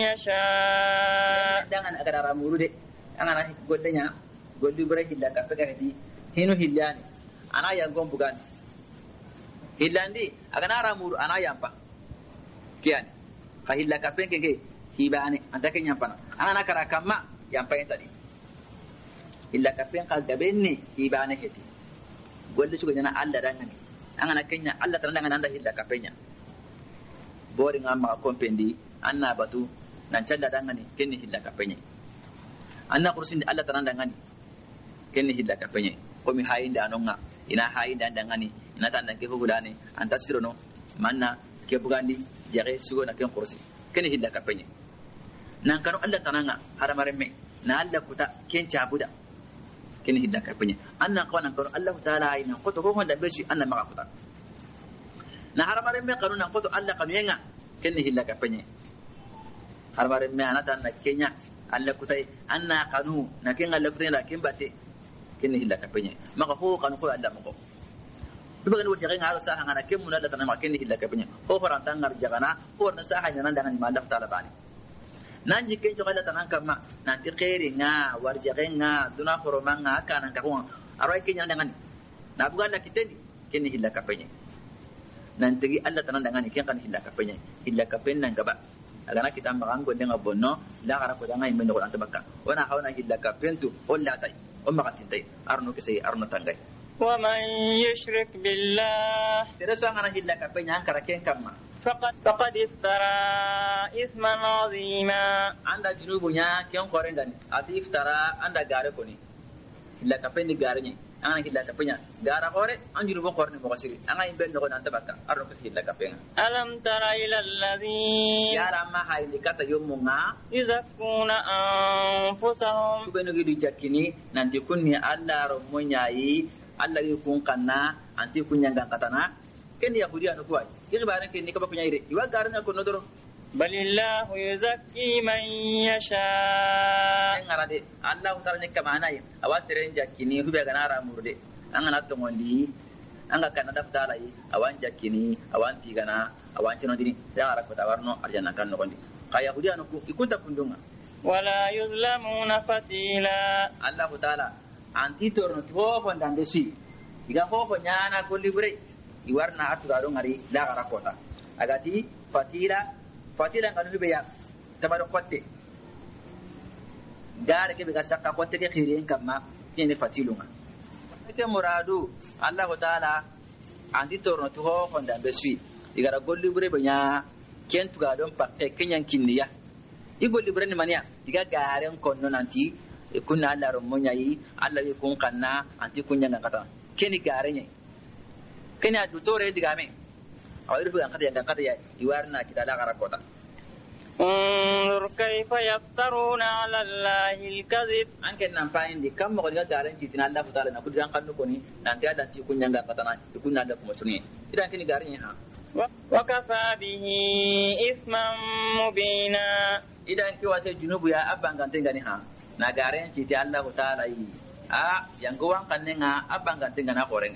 يشاء دعنا أقدر رامورو دي أنا قلتني golli bura hilla ka fega hedi hinu hillani ana ya gom bugan hillandi aga nara muru ana yampa kiani ka hilla ka fenge ke hibane anta ke nyampana ana kara kamma yampa tadi hilla ka fen ka gabenni hibane hedi golli sugo nyana alla dangani ana kenya alla tan dangana anda hilla ka fenya bori ngama kompendi anna batu nan challa dangani kenni hilla ka fenya anna kursindi alla tan dangani kenni hilla ka penye ko mi hayinde anonga ina hayinde andangani ina tan ke hugulani anta sirono manna ke bugandi jare sugo na ken kursi kenni hilla ka penye nan kanu Allah tananga haramaremme na Allah kuta ken cabuda kenni hilla ka penye anna qana kanu Allah taala ina ko to ko honda beshi anna maka kuta na haramaremme kanu nan ko to Allah kanu yenga kenni hilla ka penye haramaremme anata na kenya Allah kutai anna kanu na ken Allah kutai la ken bate kenni hilla ka penye maka ho kan ko Allah mako duba gani wajhe ngaro sa hangana kemmu na latana maka kenni hilla ka penye ho faran tangar jagana ho na sa hanya nan dangan ma Allah taala bani nan jikken to Allah tanan kama nan ti khairi nga warje nga duna foro manga kanan ka ko aroy kenya dangan na buga Allah kiteni kenni hilla ka penye nan tigi Allah tanan dangan ken kan hilla ka penye hilla ka pennan gaba agana kita marango denga bonno la gara ko danga imbe ko anta bakka wana hawna hilla ka pentu olla tay umma katintai arno kesai arno tangai wa man yushrik billah terasa ngana hilla ka penya kara ken kamma faqad faqad iftara isman azima anda junubunya ken korengani ati iftara anda gare koni hilla ka pendi gare ni ana hilla ka penya gara kore anjuru bo korni bo kasiri anga imbe no anta bakka arno kesai hilla ka penga alam tara ila alladhi ya rama hayli kata yomunga yuzakkuna anfusahum kubeno gidu jakini nanti kunni Allah ro monyayi Allah yi kun kanna anti kunya ngakatana kendi yahudi anu kuai kiribare kendi ka bakunya ire iwa garna ko nodoro balillahu yuzakki man yasha ngarade Allah taala ne kamana yi awasere jakini hube ganara murde angana to ngondi anga kana daftala yi awan jakini awan tigana awan cinodini ya ara ko tawarno arjana kan no ngondi kaya yahudi anu ku ikunta kundunga wala yuzlamuna fatila Allah taala anti torno to fondande si iga fofo nyana ko libre iwarna atugaro ngari la gara kota agati fatila fatila nganu be ya tabaro kotte dare ke be ga sakka kotte ke khirin kamma tiene fatilunga ke muradu Allah taala anti torno to fondande si igara golli libre be nya kentu ga don pakke kenyan kinniya igol libre ni mania iga garen konno nanti kunna Allah ro monyayi Allah yi kun kanna anti kunya ngakata keni garenye keni adu tore digame awir fu ngakata ngakata ya iwarna kita la garakota انظر كيف يفترون على الله الكذب anke nan fayin di kam mo ga garen ci tin Allah taala na kudan kannu koni nanti ada ti kunya ngakata na kunna da kuma sunni idan keni garenye ha وكفى به إثما مبينا idan ki wase junubu ya abangan tengani ha na garen ci ti Allah taala yi a yango wan kannenga abangan tengana korengani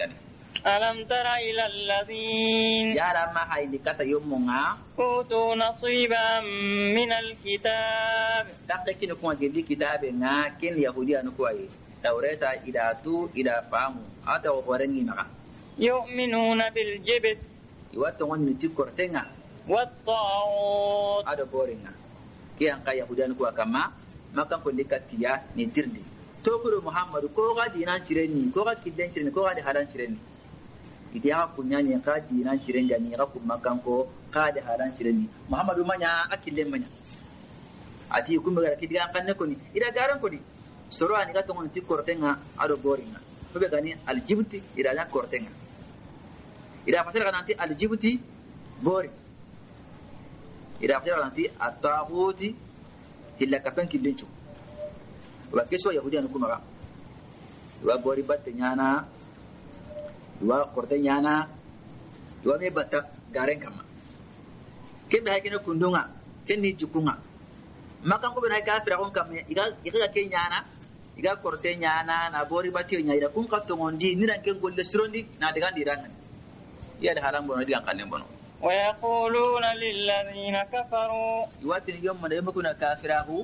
ألم تر إلى الذين يا لما هاي لكتا يومنا أوتوا نصيبا من الكتاب تقكين كون جدي كتابنا كن يهوديا نكوي توريتا إلى تو إلى فامو أتا وقرني معا يؤمنون بالجبت يواتون نتيكورتنا والطاغوت هذا بورينا كي أنك يهوديا نكوا كما ما كان كل كتيا نتيرني توكل محمد كوغا دينا شيرني كوغا كيدن شيرني كوغا دي حالان شيرني إذا كنا نيكا دينا شيرني نيكا كم كان كو كاد حالان شيرني محمد ما نيا أكيد منيا أتي يكون بقى كده كان نكوني إذا كارن كوني سورة نيكا تكون نتيكورتنا هذا بورينا فبقى الجبتي إذا لا كورتنا إذا فصل كان أنتي الجبتي بوري إذا فصل كان أنتي الطاغوت إلا كفن كيدنشو وكيسوا يهوديا نكومرا وبوري باتنيانا وقرتنيانا ومي باتا غارين كما كم هاي كنا كندونا كني جكونا ما كان كوبنا هاي كافر أقول كم إذا إذا كينيانا إذا قرتنيانا نبوري باتينيا إذا كون كتومندي نيران كن قول لسروندي نادعان ديران يا ده حرام بنو ديان كلام بنو ويقولون للذين كفروا يواتني يوم ما يمكن كافره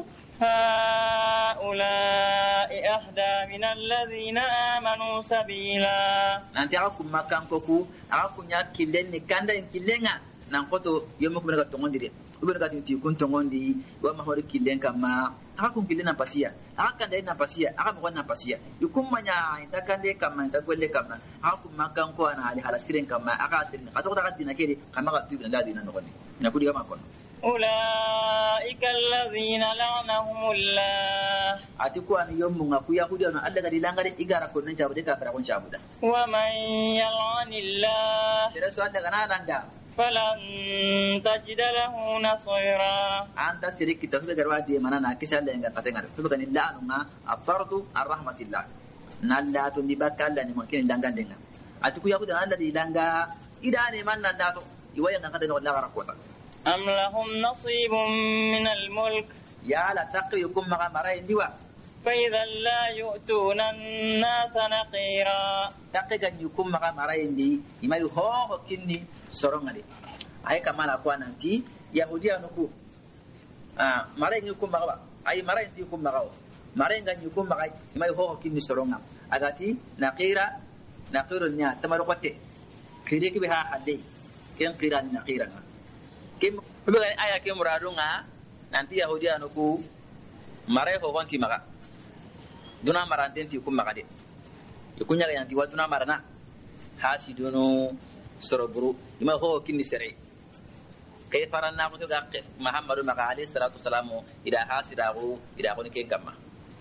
هؤلاء أهدى من الذين آمنوا سبيلا nanti aku makan koku aku nya kilen ni kanda in kilenga nan koto yomo ko daga tongondiri ubel ka tinti kun tongondi wa ma hori kilen kama aku kilen na pasia aka kanda na pasia aka mo na pasia yukum manya ita kande kama ita golle kama aku makan ko ana ali halasiren kama aka tirin ka to daga dina kedi kama ka tibna dadi na nokoni na kudi kama kono أولئك الذين لعنهم الله أتكو أن يوم مغاكو يهودي أن الله قد لانغاري إغارة كونن جابده كافر أكون جابده ومن يلعن الله ترسو الله غنا لانغا فلن تجد له نصيرا أنت سيرك تفسير جروا دي منا ناكيس الله إنغا تتنغر فبقى الله أنما أفرط الرحمة الله نالا تنبك الله نمكن لانغا دينا أتكو يهودي أن الله لانغا إذا أنا من نالا يوين نغدا الله غرقوتا أم لهم نصيب من الملك يا لا تقيكم مع مرين دوا فإذا لا يؤتون الناس نقيرا تقيكم يكم مع مرين دي يما يهوه كني سرونغالي أي كمان أقوى ننتي يهودي أنكو آه مرين يكم مع أي مرين يكم مع مرين كان يكم مع يما يهوه كني سرونغا أغاتي نقيرا نقير النيا تمرقته كريك بها حدي كن قيرا نقيرا kim bukan ayat kim muradunga nanti Yahudi anuku marai ho wanti maka duna maranten ti kum maka de ikunya yang ti waduna marana hasiduno soroburu ima ho kinni sere kay faranna ko to gakke Muhammadu maka alayhi salatu wassalamu ida hasidahu ida ko ni ken kamma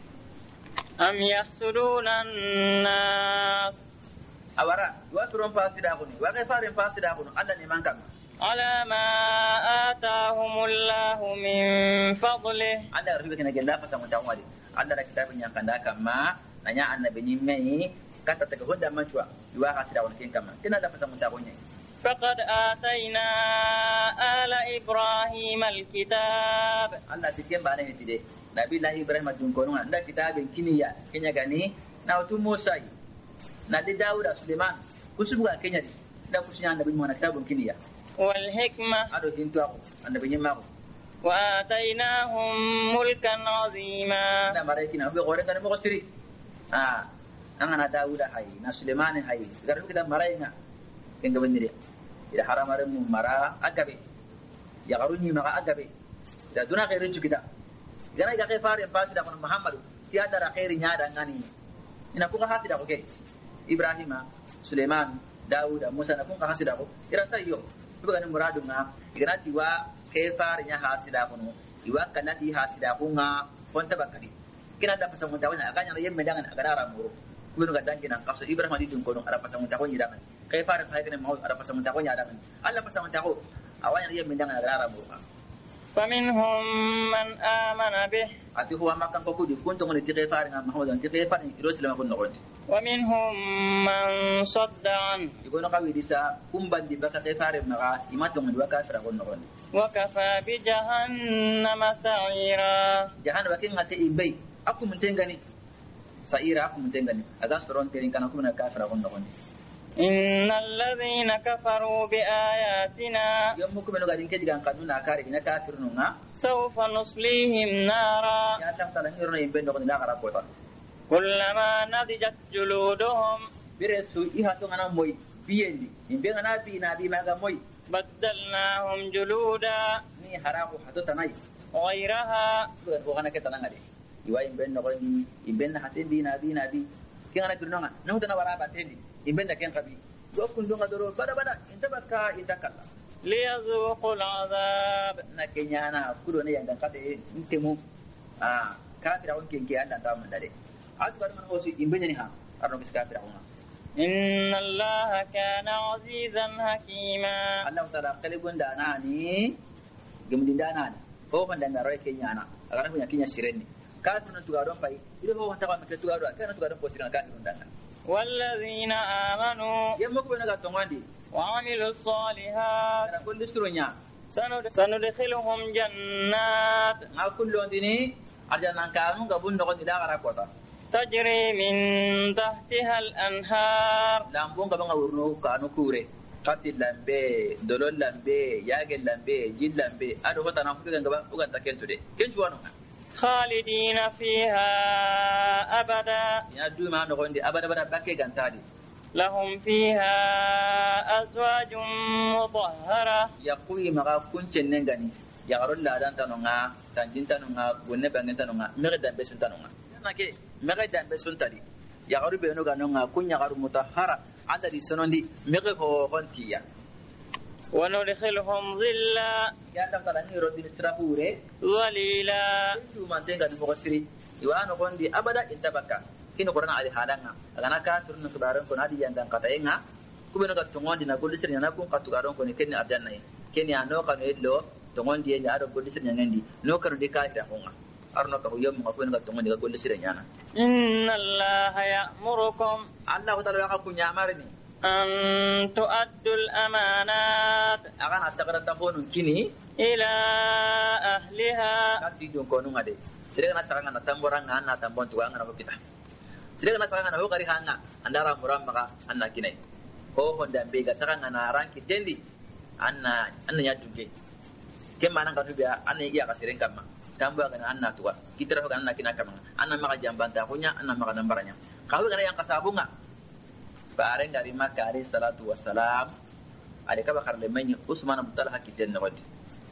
am yahsuduna an-nas awara wa turon fasida ko ni wa kay farin fasida ko Allah ni man kamma على ما آتاهم الله من فضله anda harus bikin agenda pasang mutawali anda ada kitab yang kanda kama nanya annabi nyimai kata tegahunda macwa dua kasih dawan kin kama kena ada pasang mutawanya فقد آتينا آل إبراهيم الكتاب anda bikin bana hitide nabi Allah Ibrahim jungkono anda kitab kini ya kenya gani na utu Musa na di Daud Sulaiman kusubuga kenya di da kusunya annabi mu na kitab kini ya والحكمة وآتيناهم ملكا عظيما أنا مريكنا بقولك أنا مغسري آه أنا داود هاي نسليمان هاي قالوا كده مرينا كن قبل نري إذا حرام رم مرا أجابي يقولوني مرا أجابي إذا دونا غير رجوا كده إذا أنا كيف فارم فاسد أكون محمد tiada خير نيادا ngani ina kuka hasida ko ke Ibrahim Sulaiman Daud Musa na kuka hasida ko ira tayo bukan muradu nga iganati wa kefar nya hasida kuno iwa kanati hasida kunga fonta bakari kina da pasang mutawanya akanya yemme dangan agara muru kuno gadan kina kaso Ibrahim di dunkono ada pasang mutawanya dangan kefar fa kana mau ada pasang mutawanya dangan alla pasang mutawo awanya yemme dangan agara muru فمنهم من آمن به ati huwa makan ko kudi kunto ngoni kefar nga mahmud an kefar ni Rasulullah kun nokon ومنهم من صد عنه يقولون قوي ديسا كمبان دي بكا كفار مغا يماتون دي بكا فرغون نغون وكفى بجهنم سعيرا جهنم وكين غسي إبي أكو منتنغني سعيرا أكو منتنغني أغا سرون تيرين كان أكو من كافر غون نغون إن الذين كفروا بآياتنا يمكم من غادين كدغان قانونا كاري نا كافرنا سوف نصليهم نارا يا تفتل نيرنا يمبن دغن لا غرا كوتا كلما نضجت جلودهم برسو إيهاتو أنا موي بيندي يمبن أنا بينا بي ماغا موي بدلناهم جلودا ني حراقو حدو تناي غيرها وغانا كتانا غادي يوا يمبن نغني يمبن حتين بينا بينا بي كيغانا كرنونا نهدنا ورا باتندي يمبن دكين خبي وكن دونغا درو بدا بدا انت بكا يتكلا ليذوقوا العذاب نكينانا كودو ne yangan kade intemu ah kafira on kenke anda ta mun dade akbar man hosi imbenya ni ha arno bis kafira on إن الله كان عزيزا حكيما Allah taala kale gonda nani gemdin danani ho fanda ngaro kenyana agana punya kinya sirenni kafir non tuga don pai ile ho wanta ba mate tuga do kana tuga don posira kafir don dana والذين آمنوا yemmo ko benaga tongwandi وعملوا الصالحات kana kullu surunya سندخلهم جنات ma kullu ndini arjana kanu gabun do ndila gara kota تجري من تحتها الأنهار lambon gaba ngawurno kanu kure kati lambe dolol lambe yage lambe jil lambe ado hota na fuga gaba fuga takento de kenju wano خالدين فيها أبدا ya du ma no gonde abada bada bakke gantadi لهم فيها أزواج مطهرة yaqui maga kunchen nengani ya garol la dan tanonga tanjinta nonga gonne bangen tanonga mere dambe sun tanonga nake mere dambe sun tadi ya garu be no ganonga kunya garu mutahhara ada di sonondi mere ko hontiya وندخلهم ظلا ya ta kala ni rodin strahure ظليلا tu mantenga ni bogosiri iwano gondi abada intabaka kino korana ali halanga agana ka turun kubaran ko nadi yandan katayenga kubeno ga tongondi na golisiri na kun katugaron ko ni kenni arjanna kenni ano ka medlo tongondi ya ado golisiri nyangendi no karu de ka ira honga arno ka yom ko kubeno ga tongondi ga golisiri nyana إن الله يأمركم Allah taala ya ku nyamarni أن تؤدوا الأمانات agana sagara tambonu kini إلى أهلها kati jon ko nungade sire na saganga na tamboranga na tambon tu ngana hokita sire na saganga na hokari hanga andara muramaka anna kinai ho honda bega saganga na ranki tendi anna anna ya tunke ke mana kan biya anna iya kasiren kamma tambo ga anna tuwa kitara ho anna kina kamma anna maka jambanta kunya anna maka nambaranya kawe kana yang kasabunga bare ngari makka alayhi salatu wassalam ade ka bakar le menyi usman abdul hakiten ne wadi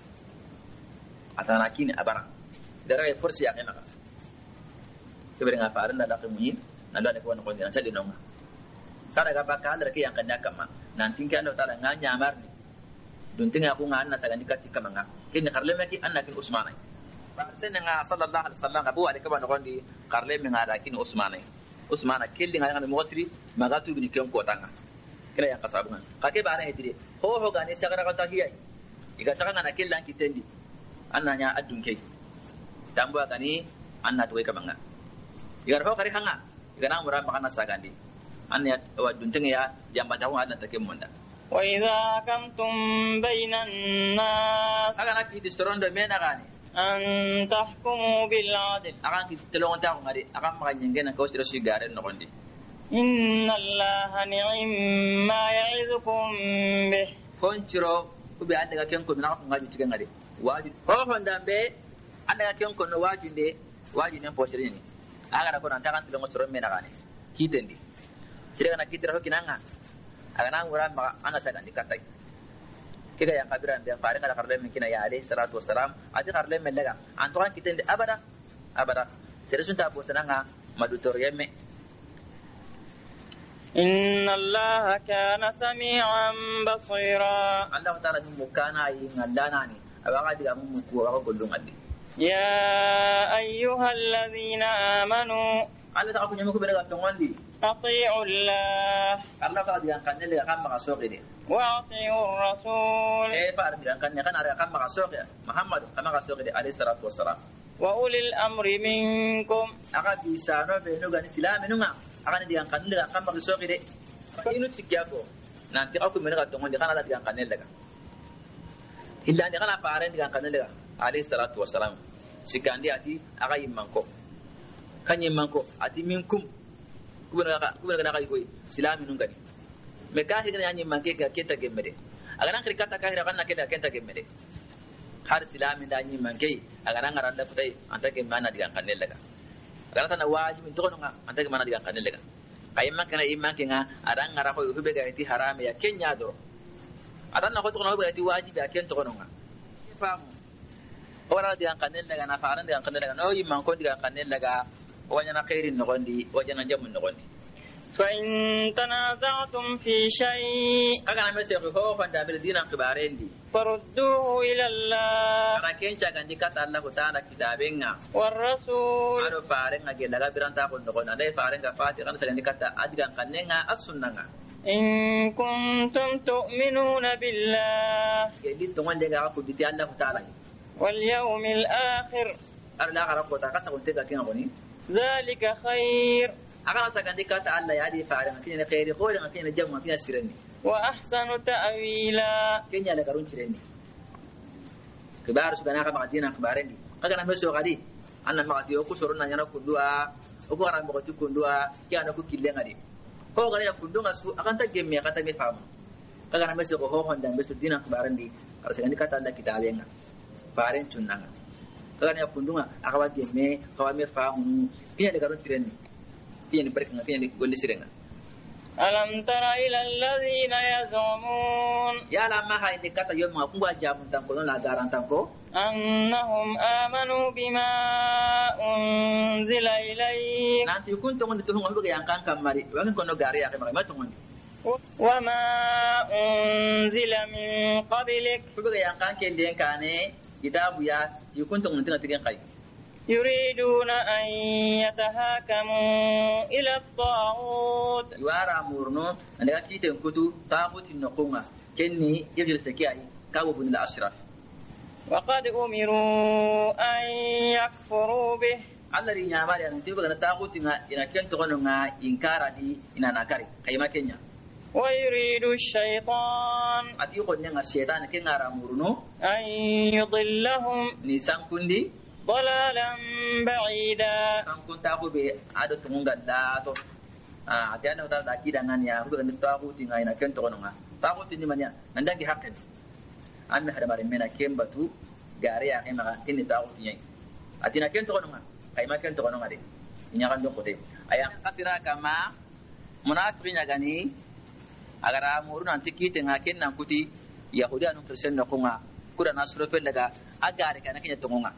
atana kini abara dara e forsi ya kana kebere nga faran da lakum yin nando ade ko won ko dina tadi nonga sada ga bakka andra ke yang kanya kama nanti kan Allah taala nga nyamar ni dun tinga ko nga anna saga nikati kama nga kini karle meki anna kin usman ay sen nga sallallahu alaihi wasallam abu ade ka ban gondi karle mi nga da kin usman ay usman kelli nga ngana mo wasri magatu bi ni ken ko tanga kila yang kasabunga kake bare hedire ho ho gani sagara kata hiyai iga sagana na kellan kitendi annanya adun kai tambo gani anna to ka banga igar ho kare hanga igana mura makana sagandi annya wadun tenge ya jamba tawu adan take monda وإذا حكمتم بين الناس agana ki distorondo mena gani أن تحكموا بالعدل akan ki telonga tawu ngade akan maka nyengena ko sira shi gare no gondi إن الله نعم ما يعظكم به konchiro kubi ande ga kenko mina ko ngaji tiga ngade waji ho honda be ande ga kenko no waji de waji ne po sire ni aga ko nan takan telonga soro mena gani kitendi sire na kitira ho kinanga aga nan wura ma ana saga ni katai kiga yang kabiran be fare ngada karle min kina ya alayhi salatu wassalam ati karle men lega antoran kitendi abada abada sire sunta bo sananga madutor yemme إن الله كان سميعا بصيرا Allah taala ni mukana yi ngandana ni abaga diga mun ku abaga gollum addi يا أيها الذين آمنوا Allah ta ku nyama ku be daga tongondi أطيعوا الله Allah ka diga kan ne kan maka soqi de وأطيعوا الرسول e fa diga kan ne kan ara kan maka soqi Muhammad kan maka soqi de alayhi salatu wassalam وأولي الأمر منكم aga bisa no be no gani silami nunga aga ne diga kan ne kan maka soqi de inu sikyako nanti aku me daga tongondi kan ala diga kan ne daga illa ne kana faare diga kan ne daga alayhi salatu wassalam sikandi ati aga yimmanko kanye manko ati minkum kubena ka kubena ka koy silami nun gani me kahir na nyi manke ga kenta gemmede aga nan krikata kahir ga na keda kenta gemmede har islamin da nyi manke aga nan aranda kutai anta ke mana diga kanel daga aga tan wajibi to no anta ke mana diga kanel daga kayimman kana imman kinga adan ngara ko hube ga ti haram ya kenya do adan na ko to no hube ti wajibi ya ken to no nga famu ora diga kanel daga na faran diga kanel daga no imman ko diga kanel daga wajana khairin no gondi wajana jamun no gondi فإن تنازعتم في شيء أنا مسيح هو فندا بالدين أخبارين دي فردوه إلى الله أنا كين شاكن دي كات الله تعالى كتابيننا والرسول أنا فارن أجي لغا بيران تاكل نقول أنا فارن كفاتي أنا سكن دي كات أديان كننا السنة إن كنتم تؤمنون بالله يلي تمن دي غا كودي الله تعالى واليوم الآخر أرلا غرقو تاكاسا كنت كين غني ذلك خير أنا سكن دي كات الله يادي فارن كين خير خير كين جمع كين سيرني وأحسن تأويلا كين يالا كرون سيرني كبار سبحانه كما دينا أخبارين دي أنا مسيح غادي أنا ما غادي أكو سرنا ينا كندوا أكو أنا بقول كندوا كي أنا أكو كيلين غادي هو غادي يكندوا نسوا أكان تجمع أكان تجمع فهم أنا مسيح هو هندم بس دينا أخبارين دي kalau sekarang kata Allah kita alenga paren cunanga kalau ya kundunga akawa gemme kawa me famu pinya de garon tireni pinya ni berkenga pinya ni golli sirenga alam tara ila alladhina yazumun ya lama ha ini kata yo ma kungwa jamun tan ko la garan tan ko annahum amanu bima unzila ilayk nanti kuntu ngon tuhung ngon yang kan kamari wangi kono gari ya kemari ma tungon وما أنزل من قبلك فبقى يانكان كندين كاني كتاب يا يكون تغنتنا تغن قاي يريدون أن يتهاكموا إلى الطاغوت يوارا مورنو عندك كيتن كتو طاغوت النقومة كني يغير سكاي كاو بن الأشرف وقد أمروا أن يكفروا به Allah ri nyama ya ntiba kana taguti nga ina kento kono nga inkara di ina nakari kayima kenya wa yuridu ash-shaytan ati ko nga shaytan ke ngara muruno an yudillahum ni sankundi dalalan ba'ida sankunta ko be ado tunga dato ah ati ana uta daki dangan ya ko kana taguti nga ina kento kono nga taguti ni manya nandangi hakken an hada mare mena kembatu gare ya ema kinni taguti nyai ati na kento kono nga kay ma ken to kono ngade nyakan do kote aya kasira kama munafiqin gani agara muru nanti kite ngaken nan kuti yahudi anu kristen no kunga kuda nasro fel daga agare kana kenya to kunga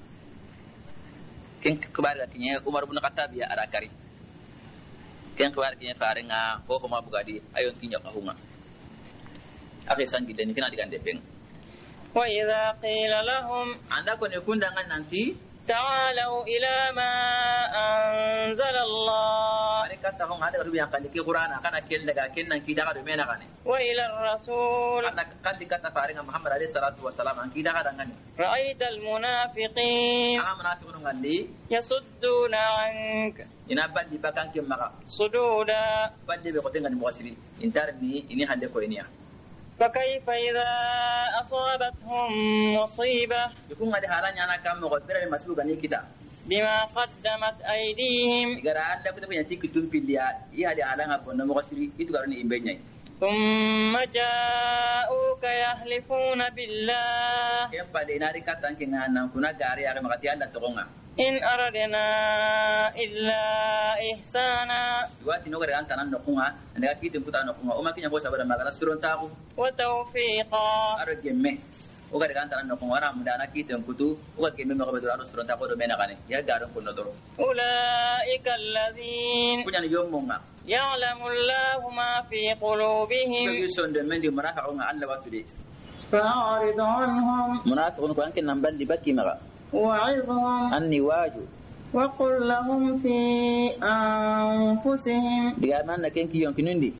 ken kabar ga kinya umar ibn khattab ya ara kari ken kabar kinya farenga ko ko ma bugadi ayon kinya kahunga akay sangi den kina digande peng wa idza qila lahum anda ko ne kundangan nanti تعالوا إلى ما أنزل الله mereka tahu ada rubi yang kan di Quran akan akil lega kenan kita ada mena kan وإلى الرسول anak kan dikata faringa Muhammad alaihi salatu wasalam an kita ada kan رأيت المنافقين ama munafiqun ngali يصدون عنك ina bandi bakan ke maka صدودا bandi be ko tengan muasiri intar ni ini hande ko ini ya فكيف إذا أصابتهم مصيبة يكون ada halanya anak kamu ko bere masbu gani kita بما قدمت أيديهم gara anda kita punya tikitum pilih iya ada halang apa nama muasiri itu karena imbenya ثم جاءوك يحلفون بالله kem pada inari kata kengan nang kuna gari aga makati anda tokonga إن أردنا إلا إحسانا wati no gara antanan no kunga anda kitum puta no kunga o makinya bosa bara magana suron taku وتوفيقا aro gemme o gara antanan no kunga ram dana kitum kutu o gemme maka bedo aro suron taku do mena kane ya garon kunno doro أولئك الذين punya ni yomonga يعلم الله ما في قلوبهم bagi sonde mendi marafa o Allah watu de فأعرض عنهم munafiqun ko anke nambal di bakki maga وعظهم anni waju وقل لهم في أنفسهم diga man na kenki yonkinundi